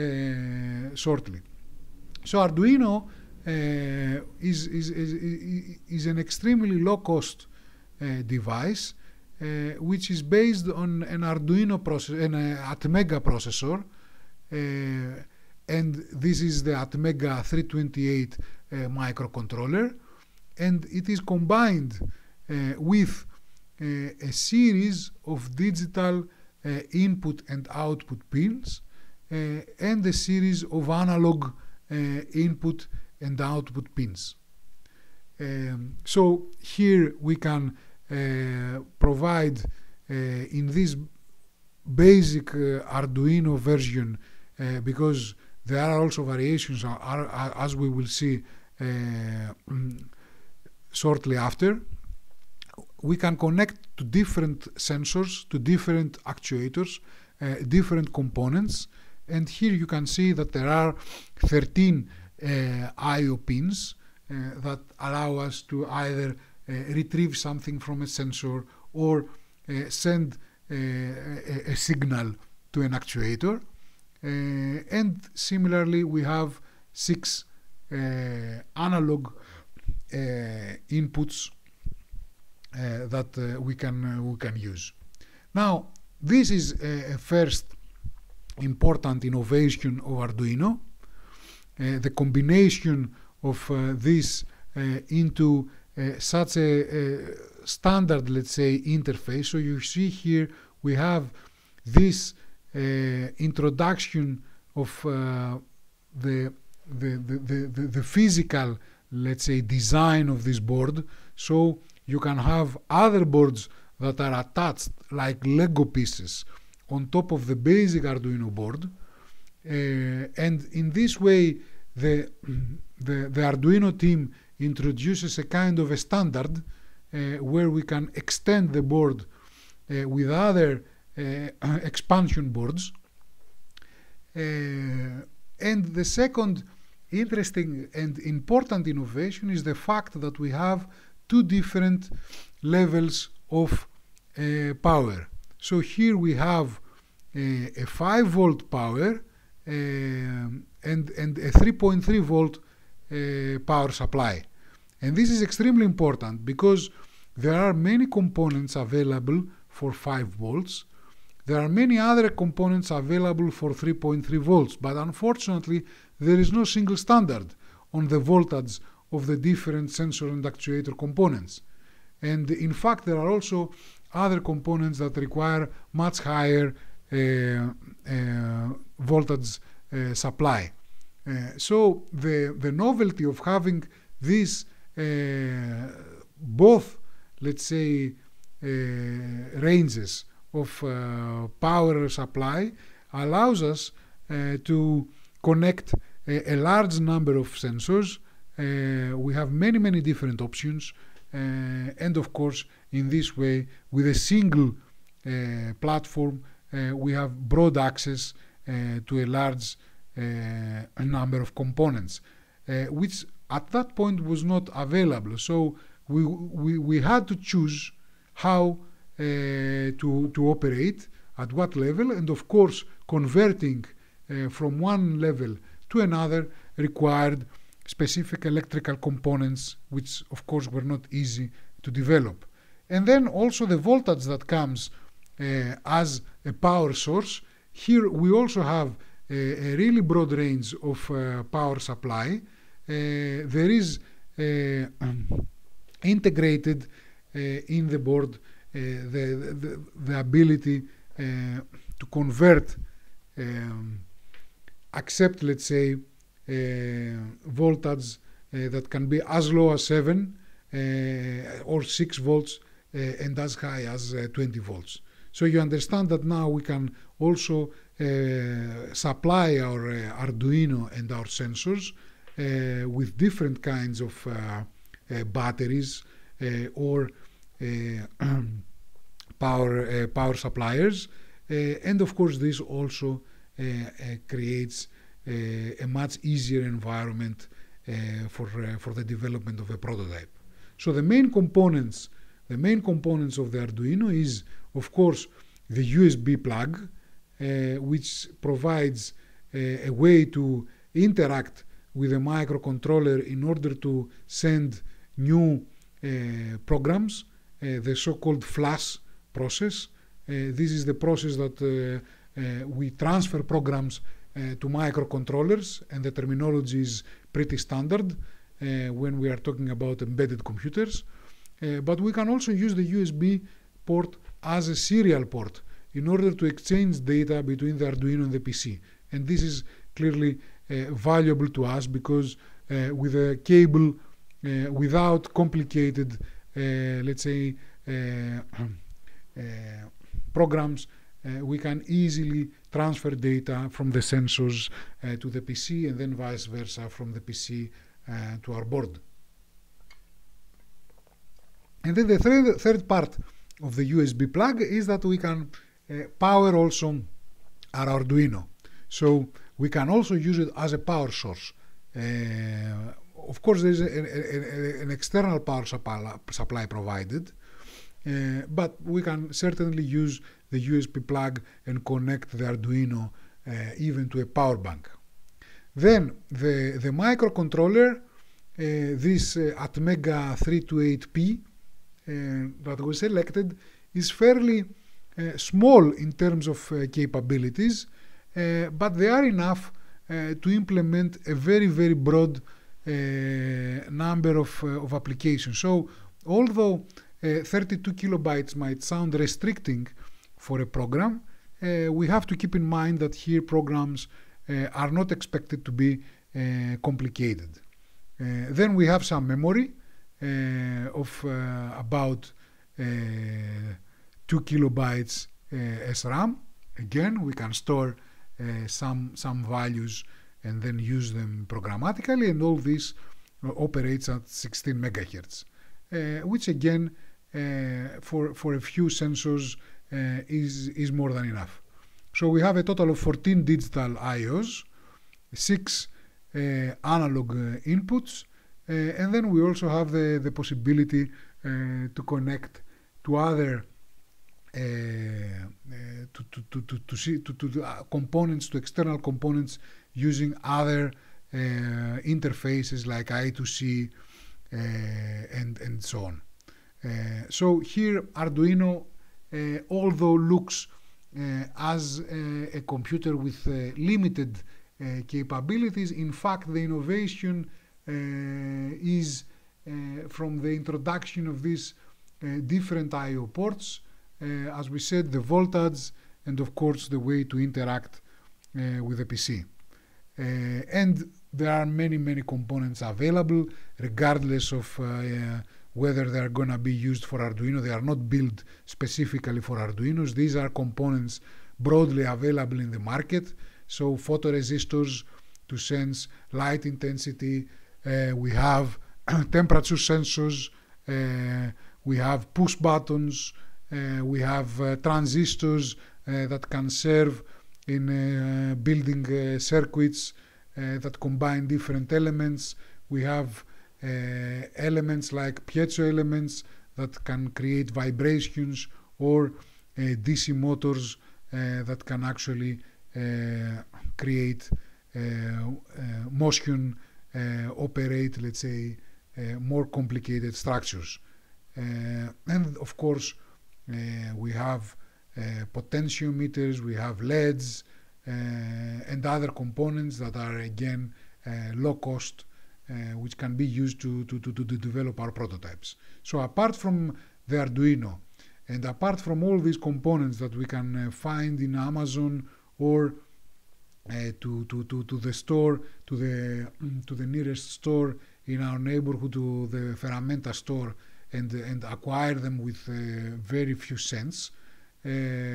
uh, shortly. So Arduino uh, is, is, is, is an extremely low-cost uh, device, uh, which is based on an Arduino processor, an uh, Atmega processor, uh, and this is the Atmega three twenty-eight uh, microcontroller, and it is combined uh, with uh, a series of digital uh, input and output pins uh, and a series of analog uh, input and output pins. Um, so here we can uh, provide uh, in this basic uh, Arduino version, uh, because there are also variations, are, are, as we will see uh, shortly after. We can connect to different sensors, to different actuators, uh, different components, and here you can see that there are thirteen uh, I O pins uh, that allow us to either uh, retrieve something from a sensor or uh, send uh, a, a signal to an actuator. Uh, and similarly, we have six uh, analog uh, inputs uh, that uh, we can uh, we can use. Now, this is a, a first important innovation of Arduino. Uh, the combination of uh, this uh, into uh, such a, a standard, let's say, interface. So you see here we have this uh, introduction of uh, the, the, the, the, the physical, let's say, design of this board. So you can have other boards that are attached like Lego pieces, on top of the basic Arduino board. Uh, and in this way, the, the, the Arduino team introduces a kind of a standard uh, where we can extend the board uh, with other uh, expansion boards. Uh, and the second interesting and important innovation is the fact that we have two different levels of uh, power. So here we have a, a five volt power uh, and, and a three point three volt uh, power supply. And this is extremely important because there are many components available for five volts. There are many other components available for three point three volts, but unfortunately there is no single standard on the voltage of the different sensor and actuator components. And in fact there are also other components that require much higher uh, uh, voltage uh, supply. Uh, so the, the novelty of having these uh, both, let's say, uh, ranges of uh, power supply allows us uh, to connect a, a large number of sensors. Uh, we have many, many different options. Uh, and of course, in this way, with a single uh, platform, uh, we have broad access uh, to a large uh, number of components, uh, which at that point was not available. So we, we, we had to choose how uh, to, to operate, at what level, and of course, converting uh, from one level to another required specific electrical components, which of course were not easy to develop. And then also the voltage that comes uh, as a power source. Here we also have a, a really broad range of uh, power supply. Uh, there is uh, um, integrated uh, in the board uh, the, the, the ability uh, to convert, um, accept, let's say, Uh, voltage uh, that can be as low as seven uh, or six volts uh, and as high as uh, twenty volts. So you understand that now we can also uh, supply our uh, Arduino and our sensors uh, with different kinds of uh, uh, batteries uh, or uh, power, uh, power suppliers. Uh, and of course this also uh, uh, creates Uh, a much easier environment uh, for uh, for the development of a prototype. So the main components, the main components of the Arduino is, of course, the U S B plug, uh, which provides uh, a way to interact with a microcontroller in order to send new uh, programs, uh, the so-called flash process. Uh, this is the process that uh, uh, we transfer programs Uh, to microcontrollers, and the terminology is pretty standard uh, when we are talking about embedded computers. Uh, but we can also use the U S B port as a serial port in order to exchange data between the Arduino and the P C. And this is clearly uh, valuable to us because uh, with a cable, uh, without complicated, uh, let's say, uh, uh, programs, Uh, we can easily transfer data from the sensors uh, to the P C and then vice versa from the P C uh, to our board. And then the third, third part of the U S B plug is that we can uh, power also our Arduino. So we can also use it as a power source. Uh, of course, there is a, a, a, an external power supply, supply provided, uh, but we can certainly use the U S B plug and connect the Arduino uh, even to a power bank. Then the, the microcontroller, uh, this uh, Atmega three twenty-eight P uh, that was selected, is fairly uh, small in terms of uh, capabilities, uh, but they are enough uh, to implement a very, very broad uh, number of, uh, of applications. So although uh, thirty-two kilobytes might sound restricting for a program, uh, we have to keep in mind that here programs uh, are not expected to be uh, complicated. Uh, then we have some memory uh, of uh, about uh, two kilobytes uh, S RAM, again, we can store uh, some, some values and then use them programmatically, and all this uh, operates at sixteen megahertz, uh, which again, uh, for, for a few sensors uh, is, is more than enough. So we have a total of fourteen digital I Os, six uh, analog uh, inputs, uh, and then we also have the, the possibility uh, to connect to other uh, uh, to, to, to, to, to, see, to, to uh, components, to external components using other uh, interfaces like I two C uh, and, and so on. Uh, so here Arduino, uh, although looks uh, as a, a computer with uh, limited uh, capabilities, in fact the innovation uh, is uh, from the introduction of these uh, different I O ports, uh, as we said, the voltage, and of course the way to interact uh, with the P C. Uh, and there are many, many components available, regardless of uh, uh, whether they are going to be used for Arduino. They are not built specifically for Arduinos. These are components broadly available in the market. So photoresistors to sense light intensity. Uh, we have temperature sensors. Uh, we have push buttons. Uh, we have uh, transistors uh, that can serve in uh, building uh, circuits uh, that combine different elements. We have uh, elements like piezo elements that can create vibrations, or uh, D C motors uh, that can actually uh, create uh, uh, motion, uh, operate, let's say, uh, more complicated structures. Uh, and of course, uh, we have Uh, potentiometers, we have L E Ds, uh, and other components that are again uh, low cost, uh, which can be used to, to, to, to develop our prototypes. So apart from the Arduino, and apart from all these components that we can uh, find in Amazon or uh, to, to, to, to the store, to the, to the nearest store in our neighborhood, to the Ferramenta store, and, and acquire them with uh, very few cents, Uh,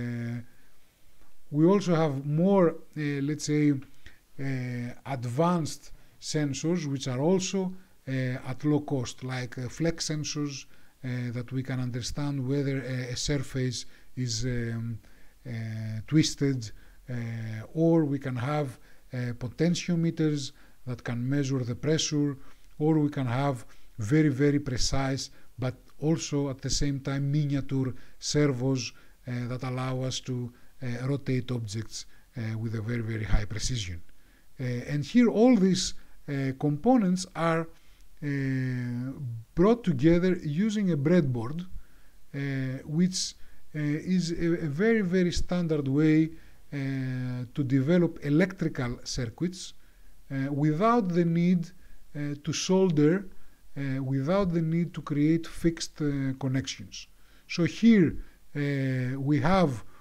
we also have more, uh, let's say, uh, advanced sensors, which are also uh, at low cost, like uh, flex sensors uh, that we can understand whether a, a surface is um, uh, twisted, uh, or we can have uh, potentiometers that can measure the pressure, or we can have very, very precise, but also at the same time miniature servos Uh, that allow us to uh, rotate objects uh, with a very, very high precision. Uh, and here all these uh, components are uh, brought together using a breadboard, uh, which uh, is a, a very, very standard way uh, to develop electrical circuits uh, without the need uh, to solder, uh, without the need to create fixed uh, connections. So here Uh, we have uh,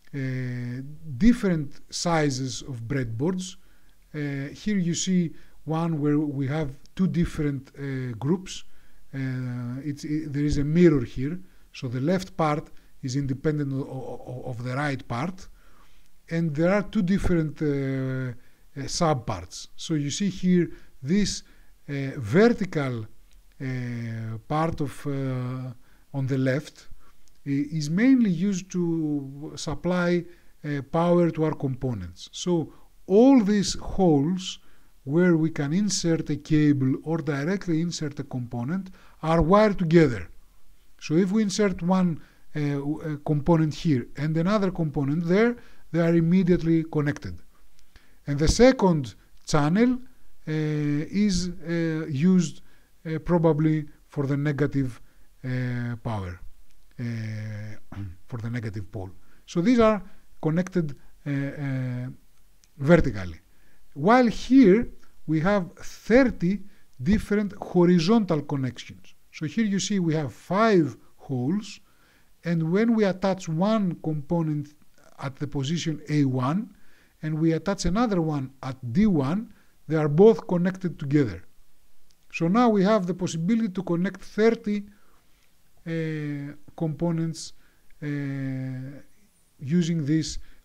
different sizes of breadboards. Uh, here you see one where we have two different uh, groups. Uh, it's, it, there is a mirror here, so the left part is independent of, of, of the right part, and there are two different uh, uh, subparts. So you see here this uh, vertical uh, part of uh, on the left is mainly used to supply uh, power to our components. So all these holes where we can insert a cable or directly insert a component are wired together. So if we insert one uh, component here and another component there, they are immediately connected. And the second channel uh, is uh, used uh, probably for the negative uh, power. Uh, for the negative pole. So these are connected uh, uh, vertically. While here we have thirty different horizontal connections. So here you see we have five holes, and when we attach one component at the position A one and we attach another one at D one, they are both connected together. So now we have the possibility to connect thirty Uh, components uh, using these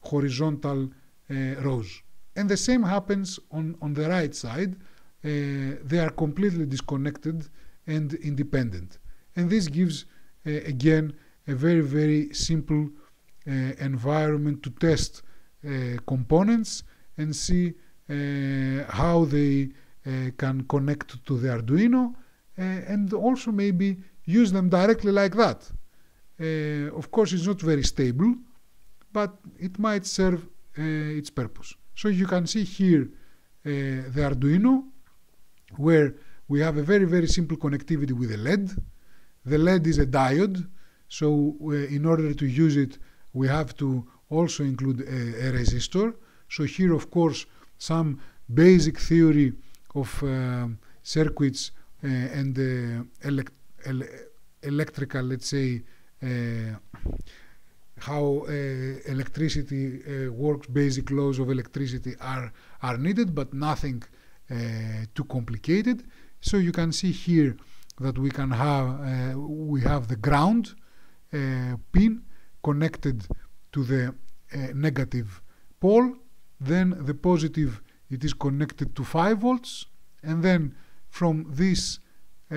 horizontal uh, rows. And the same happens on, on the right side. Uh, they are completely disconnected and independent. And this gives, uh, again, a very, very simple uh, environment to test uh, components and see uh, how they uh, can connect to the Arduino, uh, and also maybe use them directly like that. Uh, of course, it's not very stable, but it might serve uh, its purpose. So you can see here uh, the Arduino, where we have a very, very simple connectivity with a L E D. The L E D is a diode, so uh, in order to use it, we have to also include a, a resistor. So here, of course, some basic theory of uh, circuits uh, and uh, elect ele electrical, let's say, uh, how uh, electricity uh, works, basic laws of electricity are, are needed, but nothing uh, too complicated. So you can see here that we can have, uh, we have the ground uh, pin connected to the uh, negative pole, then the positive, it is connected to five volts, and then from this uh,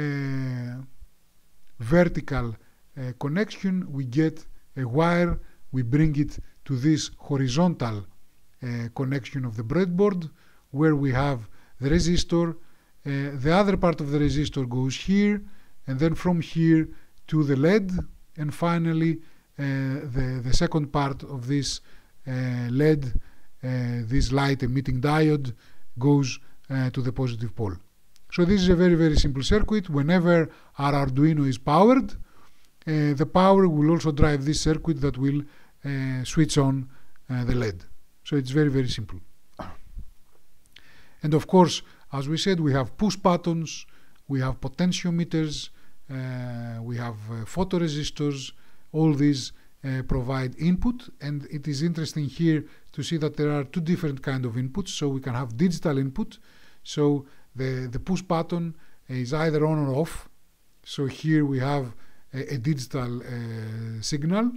vertical uh, connection we get a wire, we bring it to this horizontal uh, connection of the breadboard, where we have the resistor. Uh, the other part of the resistor goes here, and then from here to the L E D, and finally uh, the, the second part of this uh, L E D, uh, this light emitting diode, goes uh, to the positive pole. So this is a very, very simple circuit. Whenever our Arduino is powered, uh, the power will also drive this circuit that will uh, switch on uh, the L E D. So it's very, very simple. And of course, as we said, we have push buttons, we have potentiometers, uh, we have uh, photoresistors. All these uh, provide input, and it is interesting here to see that there are two different kinds of inputs. So we can have digital input. So the, the push button is either on or off. So here we have a, a digital uh, signal.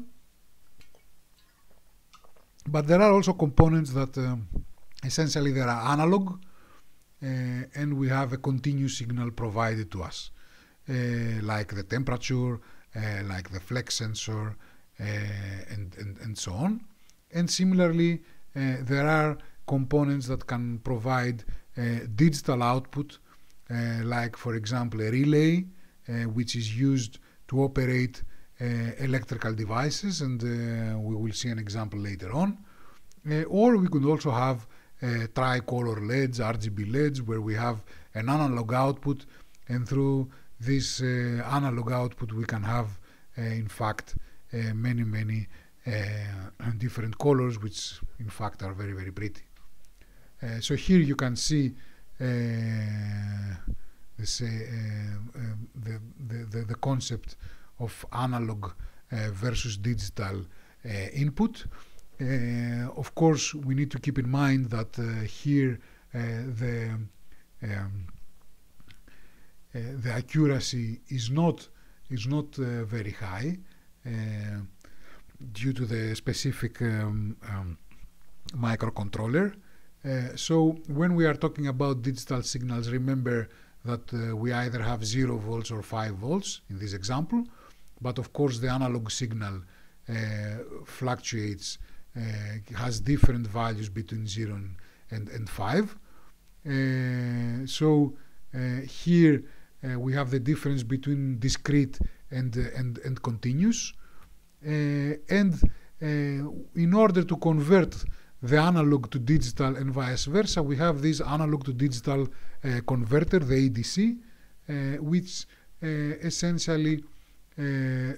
But there are also components that um, essentially they are analog, uh, and we have a continuous signal provided to us, uh, like the temperature, uh, like the flex sensor, uh, and, and, and so on. And similarly, uh, there are components that can provide uh, digital output, uh, like, for example, a relay, uh, which is used to operate uh, electrical devices, and uh, we will see an example later on. Uh, or we could also have uh, tricolor L E Ds, R G B L E Ds, where we have an analog output, and through this uh, analog output we can have, uh, in fact, uh, many, many uh, different colors, which in fact are very, very pretty. Uh, so here you can see uh, this, uh, uh, the, the, the, the concept of analog uh, versus digital uh, input. Uh, of course, we need to keep in mind that uh, here uh, the um, uh, the accuracy is not is not uh, very high uh, due to the specific um, um, microcontroller. Uh, so when we are talking about digital signals, remember that uh, we either have zero volts or five volts in this example, but of course the analog signal uh, fluctuates. Uh, has different values between zero and, and, and five. Uh, so uh, here uh, we have the difference between discrete and, uh, and, and continuous. Uh, and uh, in order to convert the analog to digital and vice versa, we have this analog to digital uh, converter, the A D C, uh, which uh, essentially uh,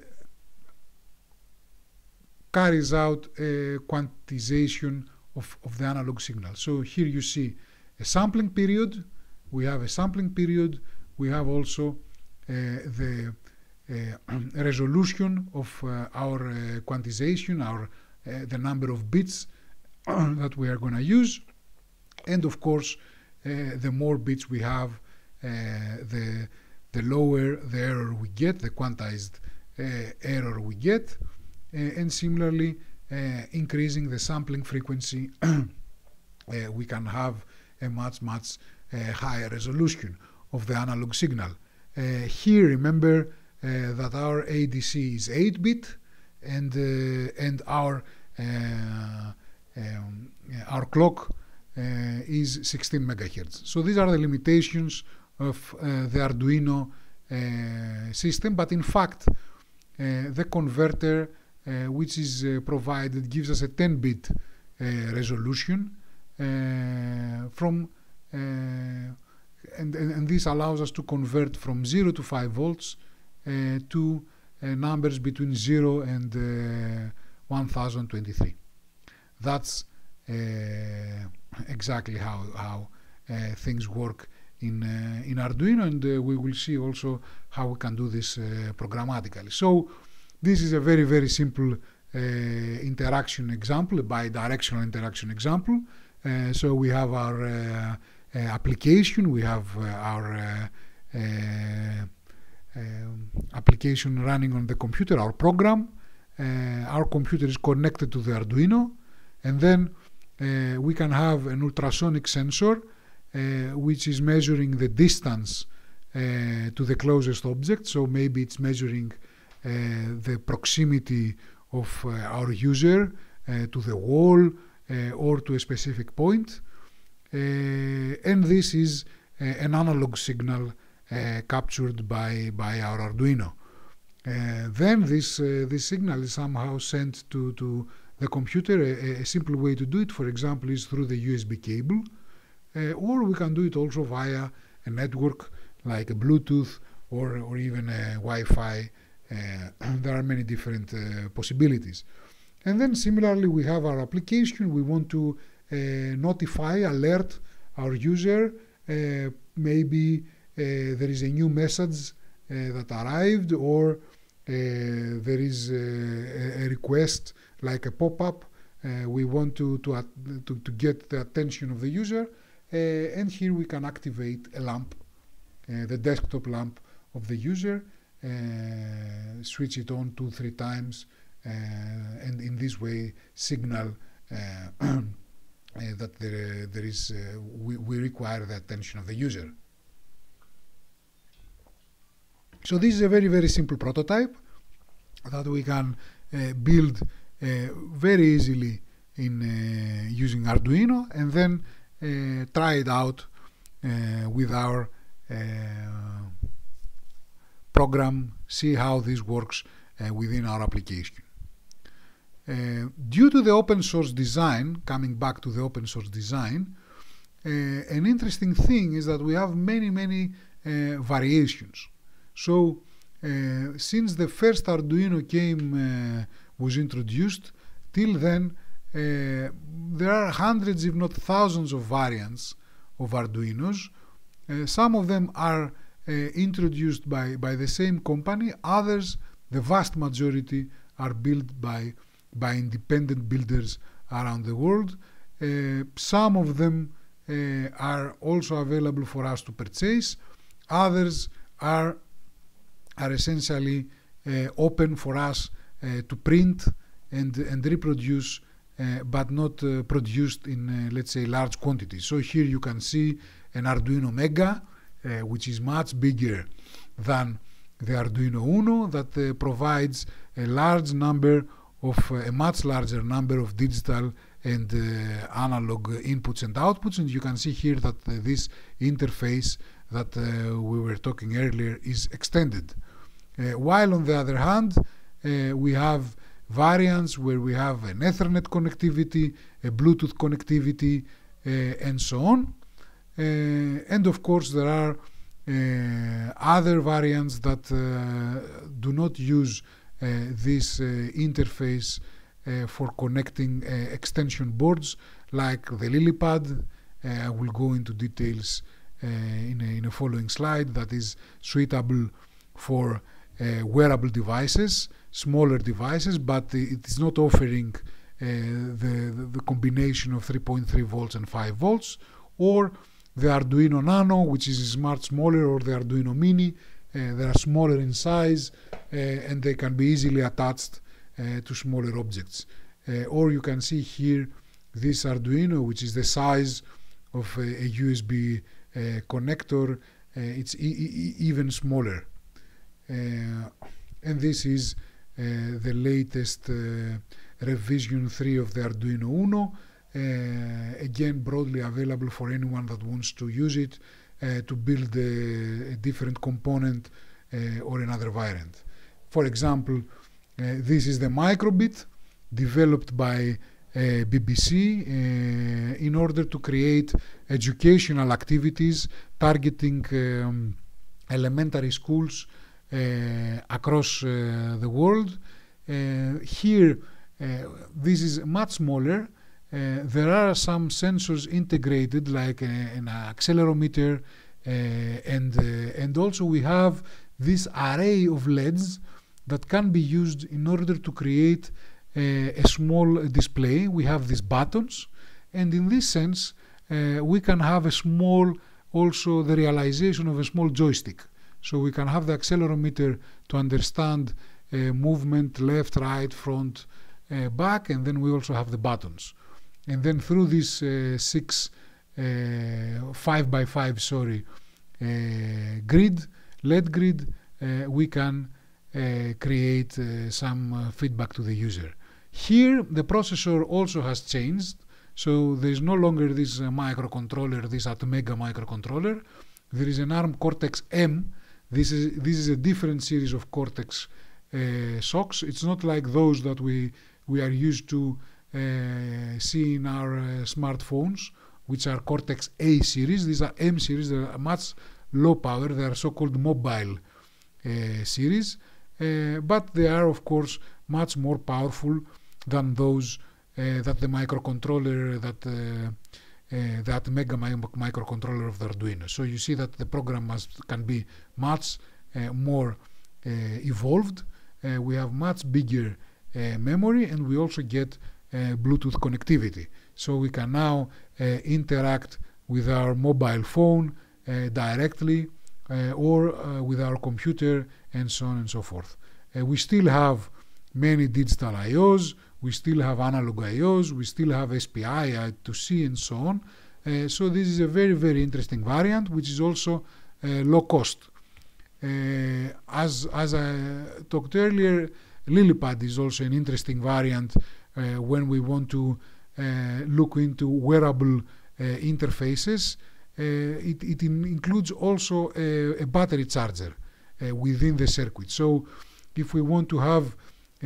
carries out a quantization of, of the analog signal. So here you see a sampling period, we have a sampling period, we have also uh, the uh, resolution of uh, our uh, quantization, our, uh, the number of bits that we are going to use, and of course uh, the more bits we have, uh, the, the lower the error we get, the quantized uh, error we get. Uh, and similarly, increasing the sampling frequency, we can have a much, much higher resolution of the analog signal. Here, remember that our A D C is eight bit and, and our, um, our clock Uh, is sixteen megahertz. So these are the limitations of uh, the Arduino uh, system, but in fact uh, the converter uh, which is uh, provided gives us a ten bit uh, resolution uh, from uh, and, and, and this allows us to convert from zero to five volts uh, to uh, numbers between zero and uh, one thousand twenty-three. That's uh, exactly how, how uh, things work in, uh, in Arduino, and uh, we will see also how we can do this uh, programmatically. So this is a very, very simple uh, interaction example, a bidirectional interaction example. Uh, so we have our uh, uh, application, we have uh, our uh, uh, um, application running on the computer, our program. Uh, our computer is connected to the Arduino, and then Uh, we can have an ultrasonic sensor uh, which is measuring the distance uh, to the closest object. So maybe it's measuring uh, the proximity of uh, our user uh, to the wall uh, or to a specific point. Uh, and this is uh, an analog signal uh, captured by, by our Arduino. Uh, then this, uh, this signal is somehow sent to, to the computer. A, a simple way to do it, for example, is through the U S B cable, uh, or we can do it also via a network like a Bluetooth or, or even a Wi-Fi. Uh, there are many different uh, possibilities. And then similarly, we have our application. We want to uh, notify, alert our user. Uh, maybe uh, there is a new message uh, that arrived, or uh, there is uh, a request like a pop-up. Uh, we want to, to, uh, to, to get the attention of the user, uh, and here we can activate a lamp, uh, the desktop lamp of the user, uh, switch it on two, three times, uh, and in this way signal uh, uh, that there, there is, uh, we, we require the attention of the user. So this is a very, very simple prototype that we can uh, build Uh, very easily in uh, using Arduino, and then uh, try it out uh, with our uh, program, see how this works uh, within our application. Uh, due to the open source design, coming back to the open source design, uh, an interesting thing is that we have many, many uh, variations. So uh, since the first Arduino came uh, was introduced, till then uh, there are hundreds, if not thousands, of variants of Arduinos. Uh, some of them are uh, introduced by, by the same company. Others, the vast majority, are built by, by independent builders around the world. Uh, some of them uh, are also available for us to purchase. Others are, are essentially uh, open for us Uh, to print and, and reproduce, uh, but not uh, produced in, uh, let's say, large quantities. So here you can see an Arduino Mega, uh, which is much bigger than the Arduino Uno, that uh, provides a large number of, uh, a much larger number of digital and uh, analog inputs and outputs. And you can see here that uh, this interface that uh, we were talking earlier is extended. Uh, while on the other hand, Uh, we have variants where we have an Ethernet connectivity, a Bluetooth connectivity, uh, and so on. Uh, and of course, there are uh, other variants that uh, do not use uh, this uh, interface uh, for connecting uh, extension boards, like the LilyPad. Uh, I will go into details uh, in, a, in a following slide. That is suitable for uh, wearable devices, smaller devices, but it is not offering uh, the, the, the combination of three point three volts and five volts, or the Arduino Nano, which is much smaller, or the Arduino Mini. Uh, they are smaller in size, uh, and they can be easily attached uh, to smaller objects. uh, or you can see here this Arduino, which is the size of a, a U S B uh, connector. Uh, it's e e even smaller. Uh, and this is uh, the latest uh, revision three of the Arduino Uno. Uh, again, broadly available for anyone that wants to use it uh, to build a, a different component uh, or another variant. For example, uh, this is the microbit developed by uh, B B C uh, in order to create educational activities targeting um, elementary schools uh, across uh, the world. Uh, here, uh, this is much smaller. Uh, there are some sensors integrated, like a, an accelerometer, uh, and uh, and also we have this array of L E Ds that can be used in order to create a, a small display. We have these buttons, and in this sense, uh, we can have a small, also the realization of a small joystick. So we can have the accelerometer to understand uh, movement, left, right, front, uh, back, and then we also have the buttons. And then through this uh, six, uh, five by five, sorry, uh, grid, L E D grid, uh, we can uh, create uh, some uh, feedback to the user. Here, the processor also has changed, so there is no longer this uh, microcontroller, this Atmega microcontroller. There is an ARM Cortex-M. This is this is a different series of Cortex uh, socks. It's not like those that we we are used to Uh, see in our uh, smartphones, which are Cortex-A series. These are M series. They are much low power. They are so-called mobile uh, series, uh, but they are, of course, much more powerful than those uh, that the microcontroller that uh, uh, that mega mi microcontroller of the Arduino. So you see that the program must, can be much uh, more uh, evolved. Uh, we have much bigger uh, memory, and we also get Uh, Bluetooth connectivity, so we can now uh, interact with our mobile phone uh, directly uh, or uh, with our computer, and so on and so forth. Uh, we still have many digital I Os, we still have analog I Os, we still have S P I, I two C, and so on. Uh, so this is a very, very interesting variant, which is also uh, low cost. Uh, as, as I talked earlier, LilyPad is also an interesting variant Uh, when we want to uh, look into wearable uh, interfaces. Uh, it it in includes also a, a battery charger uh, within the circuit. So if we want to have uh,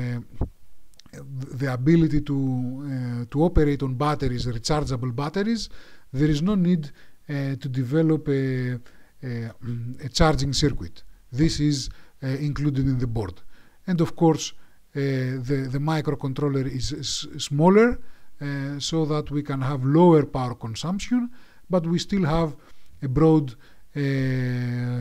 the ability to, uh, to operate on batteries, rechargeable batteries, there is no need uh, to develop a, a, a charging circuit. This is uh, included in the board. And of course, Uh, the, the microcontroller is, is smaller, uh, so that we can have lower power consumption, but we still have a broad uh,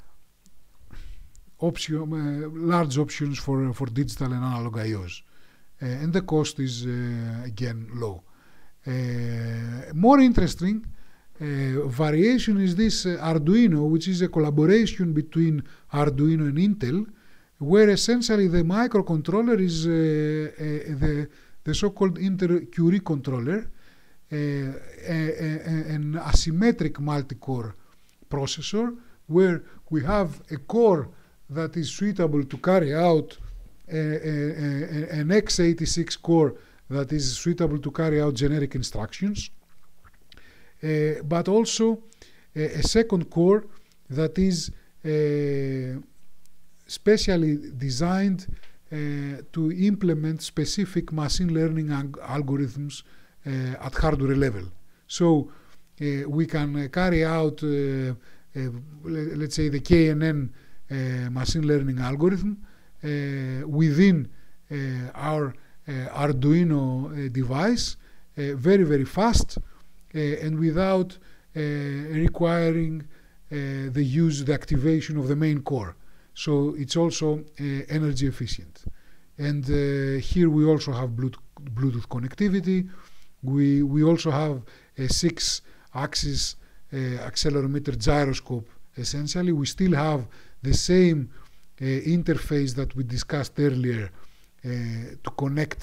option, uh, large options for, for digital and analog I Os. Uh, and the cost is, uh, again, low. Uh, more interesting uh, variation is this uh, Arduino, which is a collaboration between Arduino and Intel, where essentially the microcontroller is uh, uh, the, the so-called inter-Curie controller, uh, a, a, an asymmetric multi-core processor, where we have a core that is suitable to carry out a, a, a, an x eighty-six core that is suitable to carry out generic instructions, uh, but also a, a second core that is uh, specially designed uh, to implement specific machine learning algorithms uh, at hardware level. So uh, we can uh, carry out, uh, uh, let's say, the K N N uh, machine learning algorithm uh, within uh, our uh, Arduino uh, device, uh, very, very fast, uh, and without uh, requiring uh, the use, the activation of the main core. So it's also uh, energy efficient. And uh, here we also have Bluetooth, Bluetooth connectivity. We, we also have a six-axis uh, accelerometer gyroscope, essentially. We still have the same uh, interface that we discussed earlier uh, to connect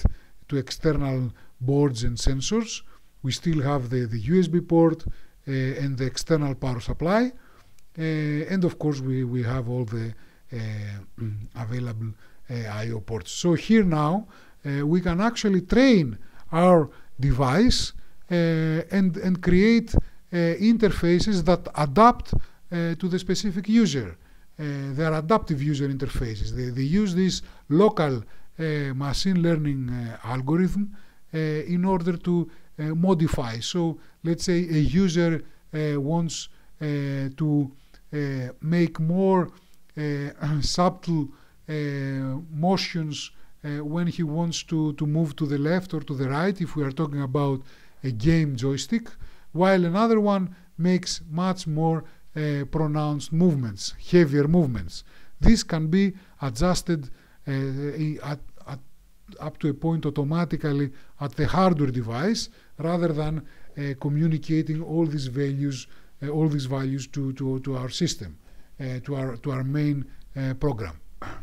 to external boards and sensors. We still have the, the U S B port uh, and the external power supply. Uh, and of course, we, we have all the uh, available uh, I O ports. So here now, uh, we can actually train our device uh, and, and create uh, interfaces that adapt uh, to the specific user. Uh, they are adaptive user interfaces. They, they use this local uh, machine learning uh, algorithm uh, in order to uh, modify. So let's say a user uh, wants uh, to uh, make more uh, subtle uh, motions uh, when he wants to, to move to the left or to the right, if we are talking about a game joystick, while another one makes much more uh, pronounced movements, heavier movements. This can be adjusted uh, at, at, up to a point automatically at the hardware device, rather than uh, communicating all these values, uh, all these values to, to, to our system, uh, to our to our main uh, program.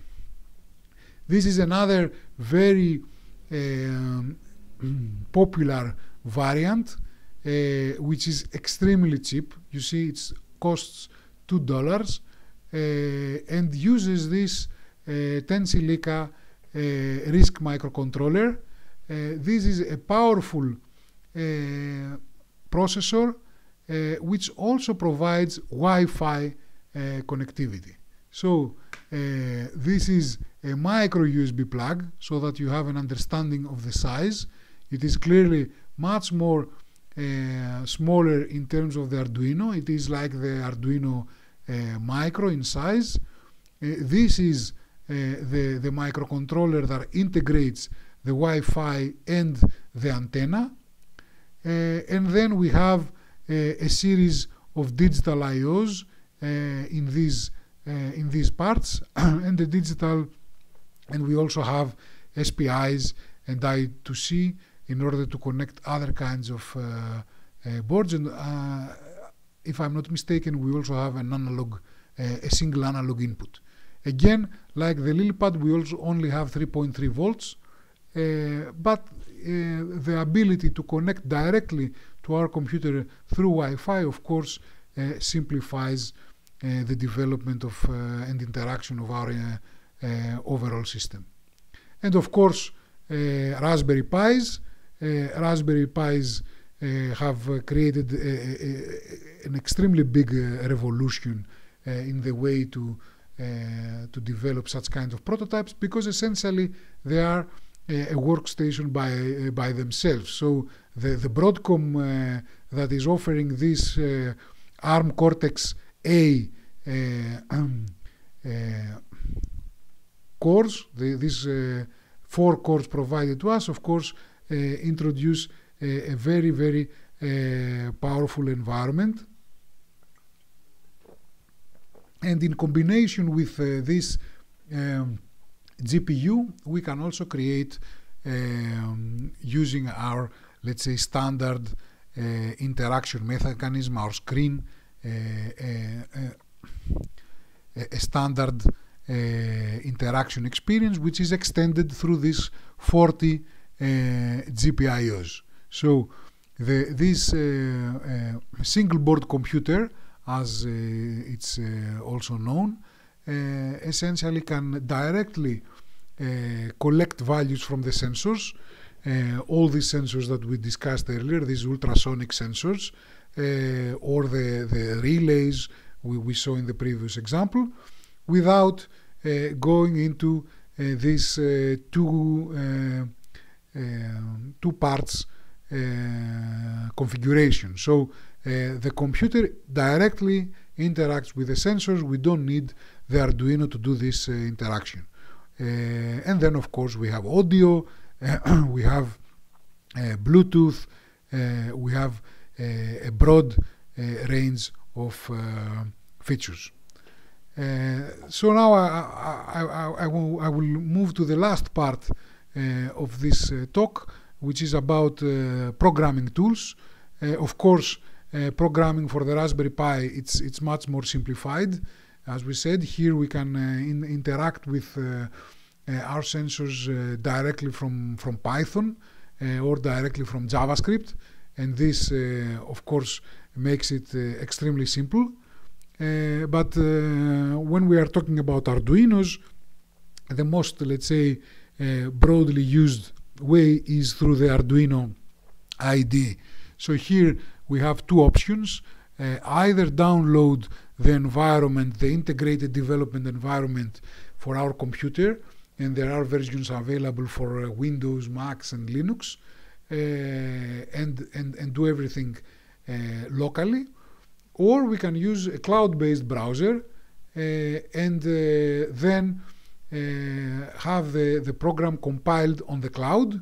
This is another very um, popular variant, uh, which is extremely cheap. You see, it costs two dollars uh, and uses this uh, Tensilica uh, RISC microcontroller. Uh, this is a powerful uh, processor uh, which also provides Wi-Fi uh, connectivity. So uh, this is a micro U S B plug, so that you have an understanding of the size. It is clearly much more uh, smaller in terms of the Arduino. It is like the Arduino uh, Micro in size. Uh, this is uh, the, the microcontroller that integrates the Wi-Fi and the antenna. Uh, and then we have uh, a series of digital I Os uh, in these uh, in these parts, and the digital, and we also have S P Is and I two C in order to connect other kinds of uh, uh, boards. And uh, if I'm not mistaken, we also have an analog, uh, a single analog input. Again, like the LilyPad, we also only have three point three volts, uh, but uh, the ability to connect directly to our computer through Wi-Fi, of course, uh, simplifies uh, the development of uh, and interaction of our uh, uh, overall system. And of course, uh, Raspberry Pis. Uh, Raspberry Pis uh, have uh, created a, a, an extremely big uh, revolution uh, in the way to uh, to develop such kinds of prototypes, because essentially they are uh, a workstation by uh, by themselves. So the the Broadcom uh, that is offering this uh, ARM Cortex A uh, um, uh, cores, the, these uh, four cores provided to us, of course, uh, introduce a, a very, very uh, powerful environment. And in combination with uh, this um, G P U, we can also create, um, using our, let's say, standard uh, interaction mechanism, our screen, uh, uh, uh, a standard uh, interaction experience, which is extended through this forty uh, G P I Os. So the, this uh, uh, single board computer, as uh, it's uh, also known, uh, essentially can directly uh, collect values from the sensors, uh, all these sensors that we discussed earlier, these ultrasonic sensors, uh, or the, the relays we, we saw in the previous example, without uh, going into uh, these uh, two, uh, uh, two parts uh, configuration. So Uh, the computer directly interacts with the sensors. We don't need the Arduino to do this uh, interaction. Uh, and then, of course, we have audio, uh, we have uh, Bluetooth, uh, we have uh, a broad uh, range of uh, features. Uh, so now I, I, I, I, will, I will move to the last part uh, of this uh, talk, which is about uh, programming tools. Uh, of course, Uh, programming for the Raspberry Pi, it's it's much more simplified. As we said, here we can uh, in, interact with uh, our sensors uh, directly from, from Python uh, or directly from JavaScript, and this uh, of course makes it uh, extremely simple. Uh, but uh, when we are talking about Arduinos, the most, let's say, uh, broadly used way is through the Arduino I D E. So here we have two options. Uh, either download the environment, the integrated development environment for our computer, and there are versions available for uh, Windows, Macs, and Linux, uh, and, and, and do everything uh, locally. Or we can use a cloud-based browser uh, and uh, then uh, have the, the program compiled on the cloud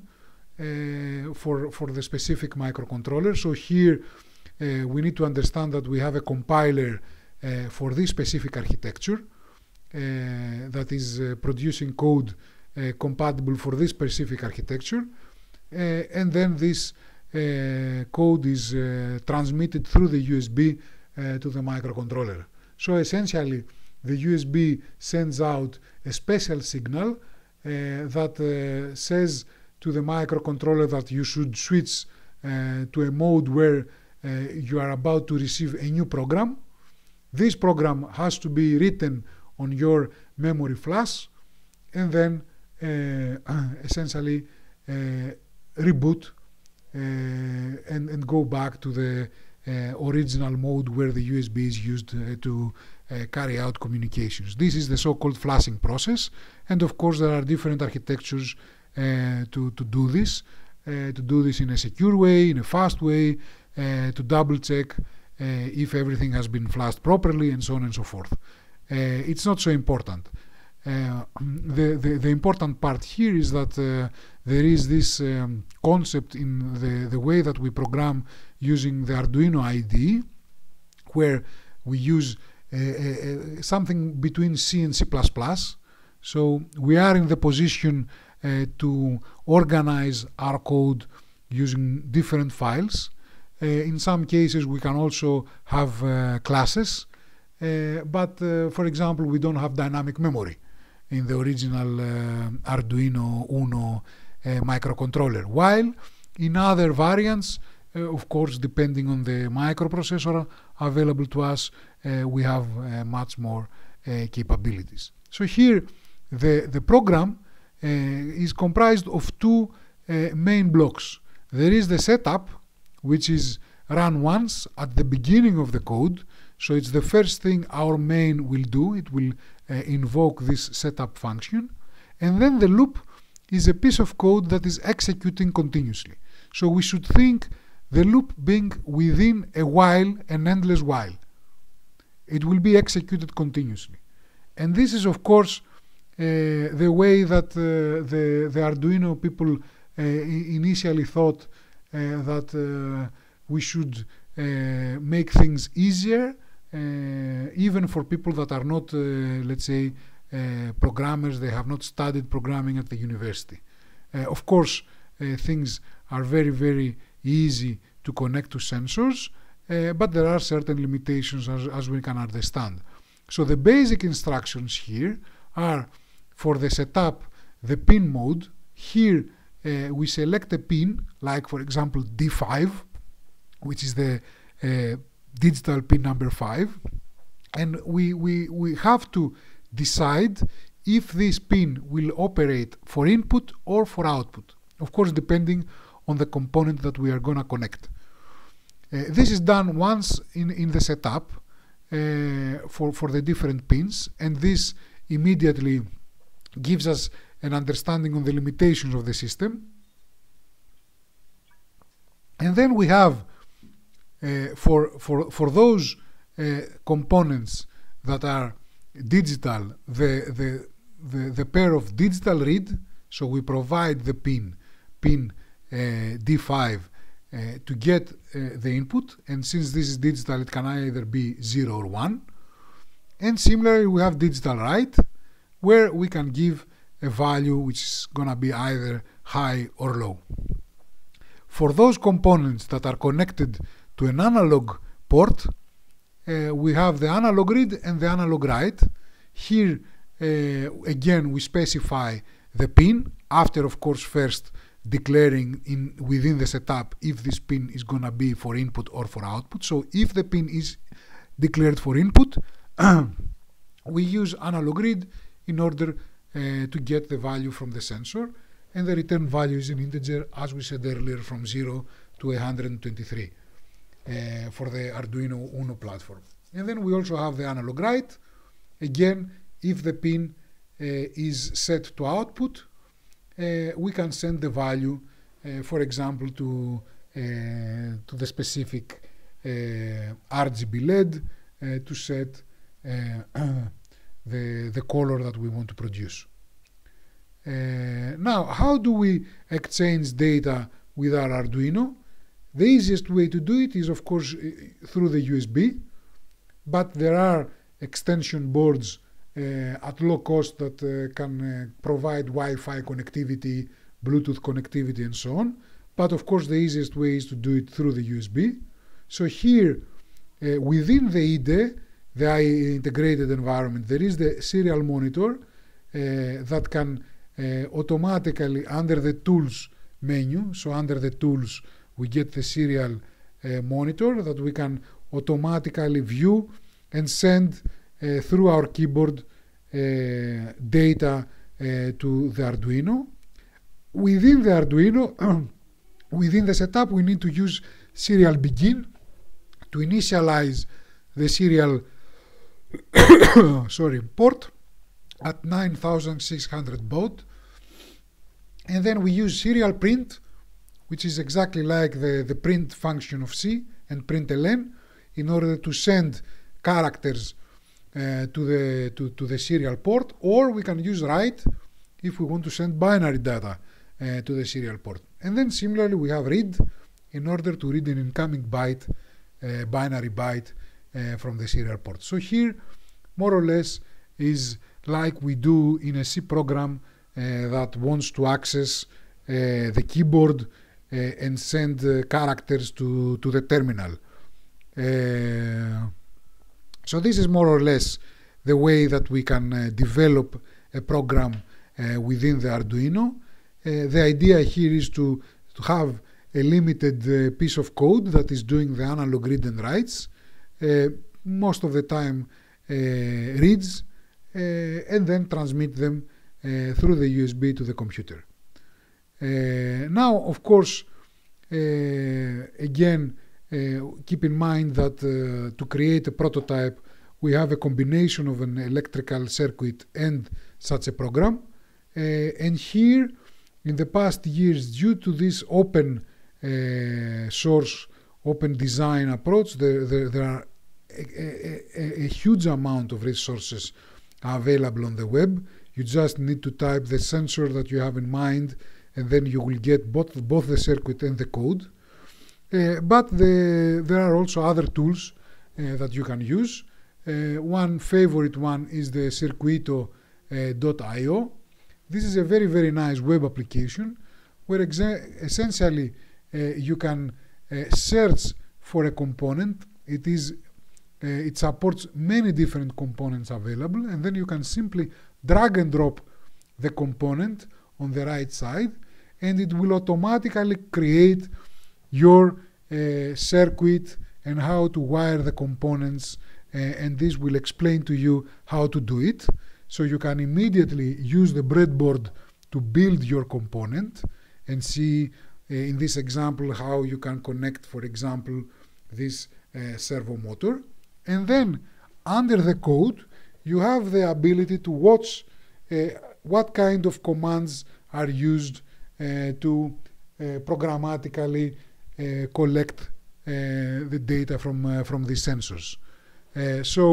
uh, for, for the specific microcontroller. So here uh, we need to understand that we have a compiler uh, for this specific architecture uh, that is uh, producing code uh, compatible for this specific architecture. Uh, and then this uh, code is uh, transmitted through the U S B uh, to the microcontroller. So essentially, the U S B sends out a special signal uh, that uh, says to the microcontroller that you should switch uh, to a mode where uh, you are about to receive a new program. This program has to be written on your memory flash, and then uh, essentially uh, reboot uh, and, and go back to the uh, original mode where the U S B is used uh, to uh, carry out communications. This is the so-called flashing process, and of course there are different architectures uh, to, to do this, uh, to do this in a secure way, in a fast way, uh, to double check uh, if everything has been flashed properly, and so on and so forth. Uh, it's not so important. Uh, the, the, the important part here is that uh, there is this um, concept in the, the way that we program using the Arduino I D E, where we use uh, uh, something between C and C plus plus. So we are in the position uh, to organize our code using different files. Uh, in some cases we can also have uh, classes, uh, but uh, for example we don't have dynamic memory in the original uh, Arduino Uno uh, microcontroller, while in other variants, uh, of course depending on the microprocessor available to us, uh, we have uh, much more uh, capabilities. So here the, the program uh, is comprised of two uh, main blocks. There is the setup, which is run once at the beginning of the code. So it's the first thing our main will do. It will uh, invoke this setup function. And then the loop is a piece of code that is executing continuously. So we should think the loop being within a while, an endless while. It will be executed continuously. And this is, of course, uh, the way that uh, the, the Arduino people uh, initially thought uh, that uh, we should uh, make things easier, uh, even for people that are not, uh, let's say, uh, programmers. They have not studied programming at the university. Uh, of course, uh, things are very, very easy to connect to sensors, uh, but there are certain limitations as, as we can understand. So the basic instructions here are for the setup, the pin mode. Here uh, we select a pin, like for example D five, which is the uh, digital pin number five, and we, we, we have to decide if this pin will operate for input or for output, of course depending on the component that we are going to connect. Uh, this is done once in, in the setup uh, for, for the different pins, and this immediately gives us an understanding of the limitations of the system. And then we have uh, for, for, for those uh, components that are digital, the, the, the, the pair of digital read, so we provide the pin, pin uh, D five uh, to get uh, the input, and since this is digital it can either be zero or one. And similarly we have digital write, where we can give a value which is going to be either high or low. For those components that are connected to an analog port, uh, we have the analog read and the analog write. Here uh, Uh, again, we specify the pin after, of course, first declaring in within the setup if this pin is gonna be for input or for output. So if the pin is declared for input, we use analog read in order uh, to get the value from the sensor, and the return value is an integer, as we said earlier, from zero to one hundred twenty-three uh, for the Arduino Uno platform. And then we also have the analog write. Again, if the pin uh, is set to output, uh, we can send the value, uh, for example, to uh, to the specific uh, R G B L E D uh, to set uh, the the color that we want to produce. Uh, now, how do we exchange data with our Arduino? The easiest way to do it is, of course, through the U S B, but there are extension boards uh, at low cost that uh, can uh, provide Wi-Fi connectivity, Bluetooth connectivity, and so on. But of course, the easiest way is to do it through the U S B. So here, uh, within the I D E, the integrated environment, there is the serial monitor uh, that can uh, automatically, under the tools menu, so under the tools, we get the serial uh, monitor that we can automatically view and send uh, through our keyboard uh, data uh, to the Arduino. Within the Arduino, within the setup, we need to use serial begin to initialize the serial sorry, port at nine thousand six hundred baud. And then we use serial print, which is exactly like the, the print function of C and println, in order to send characters uh, to, the, to, to the serial port, or we can use write if we want to send binary data uh, to the serial port. And then similarly, we have read in order to read an incoming byte, uh, binary byte uh, from the serial port. So here, more or less, is like we do in a C program uh, that wants to access uh, the keyboard uh, and send uh, characters to, to the terminal. Uh, so this is more or less the way that we can uh, develop a program uh, within the Arduino. Uh, the idea here is to, to have a limited uh, piece of code that is doing the analog read and writes. Uh, most of the time uh, reads uh, and then transmit them uh, through the U S B to the computer. Uh, now, of course, uh, again, uh, keep in mind that uh, to create a prototype, we have a combination of an electrical circuit and such a program. Uh, and here, in the past years, due to this open uh, source, open design approach, there, there, there are a, a, a huge amount of resources available on the web. You just need to type the sensor that you have in mind, and then you will get both, both the circuit and the code. Uh, but the, there are also other tools uh, that you can use. Uh, one favorite one is the circuito dot i o. This is a very, very nice web application where essentially uh, you can uh, search for a component. It is uh, it supports many different components available, and then you can simply drag and drop the component on the right side, and it will automatically create your uh, circuit and how to wire the components, uh, and this will explain to you how to do it. So you can immediately use the breadboard to build your component and see uh, in this example how you can connect, for example, this uh, servo motor. And then under the code, you have the ability to watch uh, what kind of commands are used uh, to uh, programmatically uh, collect uh, the data from, uh, from these sensors. Uh, so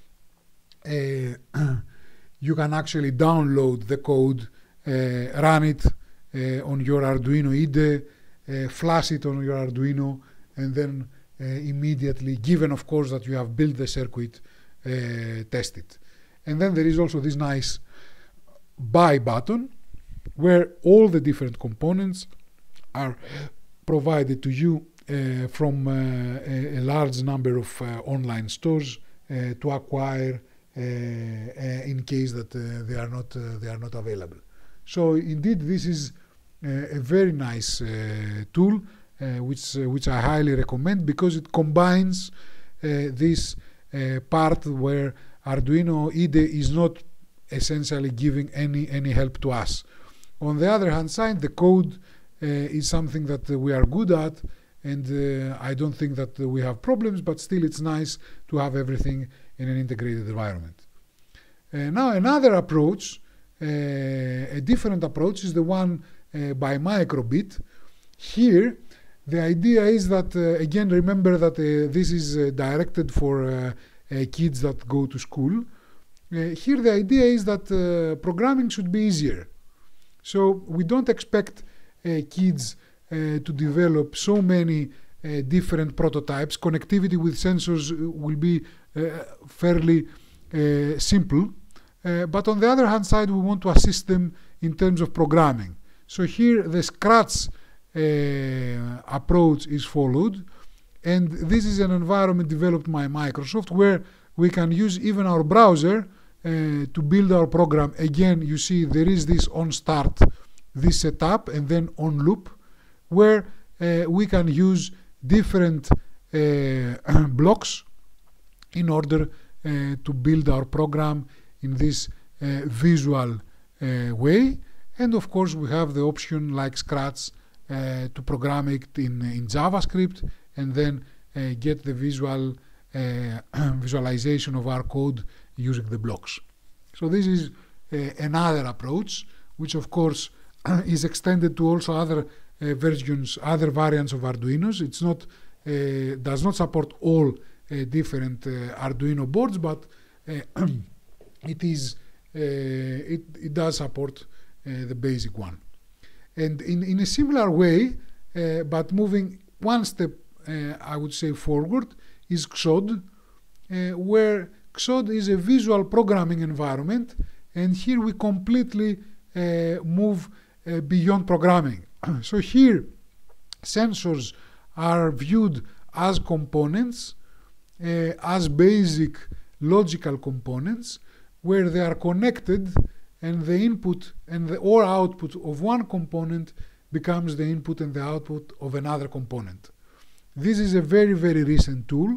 uh, you can actually download the code, uh, run it uh, on your Arduino I D E, uh, flash it on your Arduino, and then uh, immediately, given of course that you have built the circuit, uh, test it. And then there is also this nice buy button where all the different components are provided to you uh, from uh, a, a large number of uh, online stores uh, to acquire uh, in case that uh, they are not uh, they are not available. So indeed, this is uh, a very nice uh, tool, uh, which uh, which I highly recommend, because it combines uh, this uh, part where Arduino I D E is not essentially giving any any help to us. On the other hand side, the code uh, is something that uh, we are good at, and uh, I don't think that uh, we have problems, but still it's nice to have everything in an integrated environment. Uh, now another approach, uh, a different approach, is the one uh, by microbit. Here the idea is that, uh, again, remember that uh, this is uh, directed for uh, uh, kids that go to school. Uh, here the idea is that uh, programming should be easier. So we don't expect uh, kids uh, to develop so many uh, different prototypes. Connectivity with sensors will be uh, fairly uh, simple. Uh, but on the other hand side, we want to assist them in terms of programming. So here the Scratch uh, approach is followed. And this is an environment developed by Microsoft where we can use even our browser uh, to build our program. Again, you see there is this on start, this setup, and then on loop, where uh, we can use different uh, blocks in order uh, to build our program in this uh, visual uh, way. And of course, we have the option like Scratch uh, to program it in, in JavaScript, and then uh, get the visual uh, visualization of our code using the blocks. So this is uh, another approach, which of course is extended to also other uh, versions, other variants of Arduinos. It's not uh, does not support all uh, different uh, Arduino boards, but uh, it is uh, it, it does support uh, the basic one. And in, in a similar way, uh, but moving one step, uh, I would say, forward, is Xod, uh, where Xod is a visual programming environment, and here we completely uh, move uh, beyond programming. So here, sensors are viewed as components, uh, as basic logical components, where they are connected, and the input and the or output of one component becomes the input and the output of another component. This is a very, very recent tool,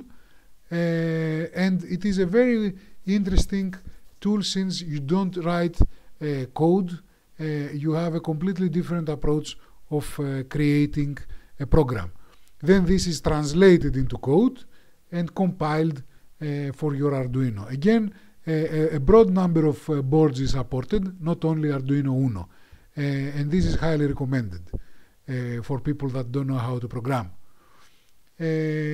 uh, and it is a very interesting tool since you don't write uh, code, uh, you have a completely different approach of uh, creating a program. Then this is translated into code and compiled uh, for your Arduino. Again, a, a broad number of uh, boards is supported, not only Arduino Uno, uh, and this is highly recommended uh, for people that don't know how to program. Uh,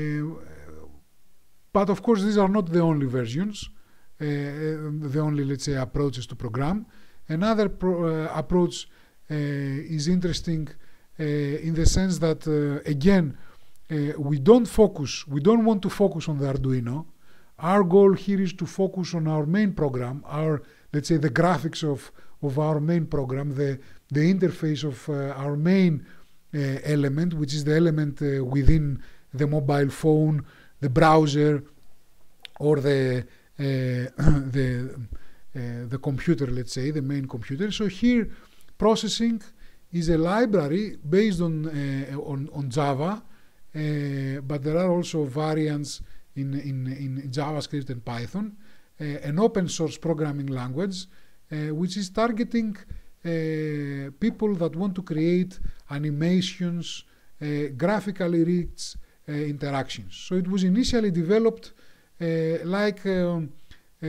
but of course, these are not the only versions, uh, the only, let's say, approaches to program. Another pro uh, approach uh, is interesting uh, in the sense that, uh, again, uh, we don't focus, we don't want to focus on the Arduino. Our goal here is to focus on our main program, our, let's say, the graphics of, of our main program, the, the interface of uh, our main uh, element, which is the element uh, within the mobile phone, the browser, or the, uh, the, uh, the computer, let's say, the main computer. So here, processing is a library based on, uh, on, on Java, uh, but there are also variants In, in, in JavaScript and Python, uh, an open source programming language uh, which is targeting uh, people that want to create animations, uh, graphically rich uh, interactions. So it was initially developed uh, like um, uh,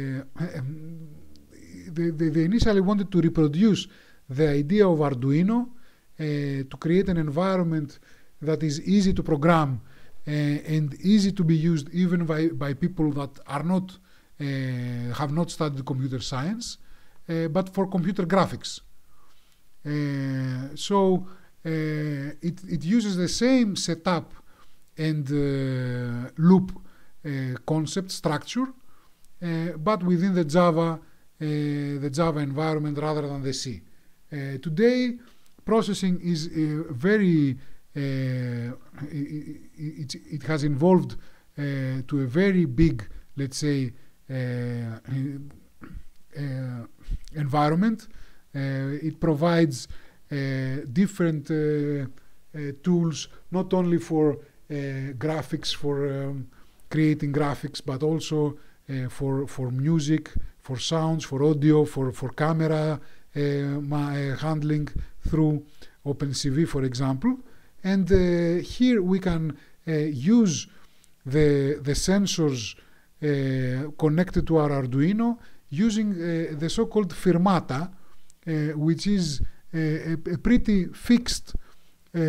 they, they, they initially wanted to reproduce the idea of Arduino uh, to create an environment that is easy to program Uh, and easy to be used even by, by people that are not, uh, have not studied computer science, uh, but for computer graphics. Uh, so uh, it, it uses the same setup and uh, loop uh, concept structure, uh, but within the Java, uh, the Java environment rather than the C. Uh, today, processing is uh, very Uh, it, it, it has evolved uh, to a very big, let's say, uh, uh, environment. Uh, it provides uh, different uh, uh, tools, not only for uh, graphics, for um, creating graphics, but also uh, for for music, for sounds, for audio, for for camera uh, my, uh, handling through OpenCV, for example. And uh, here we can uh, use the the sensors uh, connected to our Arduino using uh, the so-called Firmata, uh, which is a, a pretty fixed uh,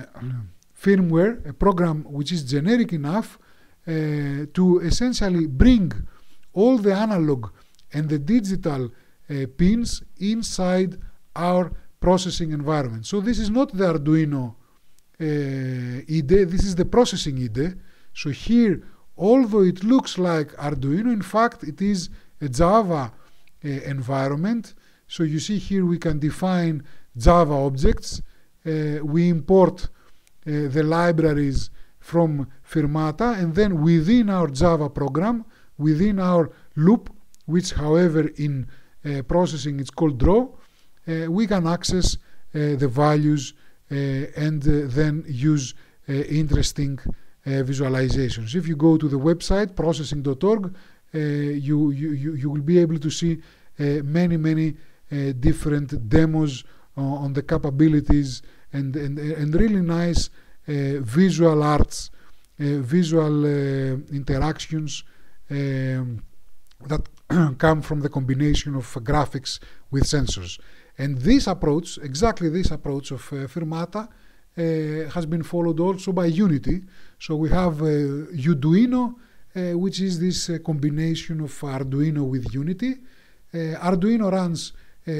firmware, a program which is generic enough uh, to essentially bring all the analog and the digital uh, pins inside our processing environment. So this is not the Arduino uh, I D E, this is the processing I D E. So here, although it looks like Arduino, in fact it is a Java uh, environment. So you see here we can define Java objects. Uh, we import uh, the libraries from Firmata, and then within our Java program, within our loop, which however in uh, processing it's called draw, uh, we can access uh, the values uh, and uh, then use uh, interesting uh, visualizations. If you go to the website processing dot org, uh, you, you, you will be able to see uh, many, many uh, different demos uh, on the capabilities and, and, and really nice uh, visual arts, uh, visual uh, interactions um, that come from the combination of uh, graphics with sensors. And this approach, exactly this approach of uh, Firmata, uh, has been followed also by Unity. So we have uh, Uduino, uh, which is this uh, combination of Arduino with Unity. Uh, Arduino runs uh,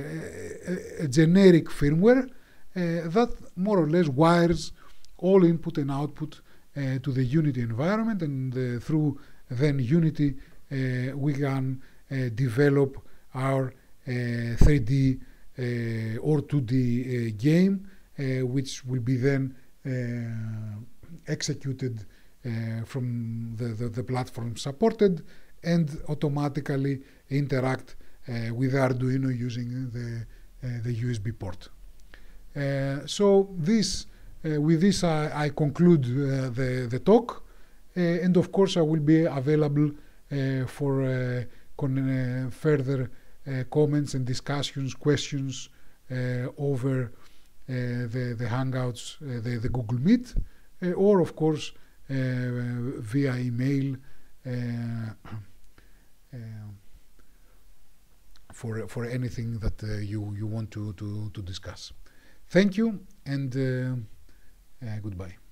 a, a generic firmware uh, that more or less wires all input and output uh, to the Unity environment, and uh, through then Unity uh, we can uh, develop our uh, three D uh, or two D uh, game, uh, which will be then uh, executed uh, from the, the, the platform supported and automatically interact uh, with Arduino using the, uh, the U S B port. Uh, so this, uh, with this I, I conclude uh, the, the talk, uh, and of course I will be available uh, for uh, con uh, further uh, comments and discussions, questions uh, over uh, the, the Hangouts, uh, the, the Google Meet, uh, or of course uh, via email uh, uh, for, for anything that uh, you, you want to, to, to discuss. Thank you, and uh, uh, goodbye.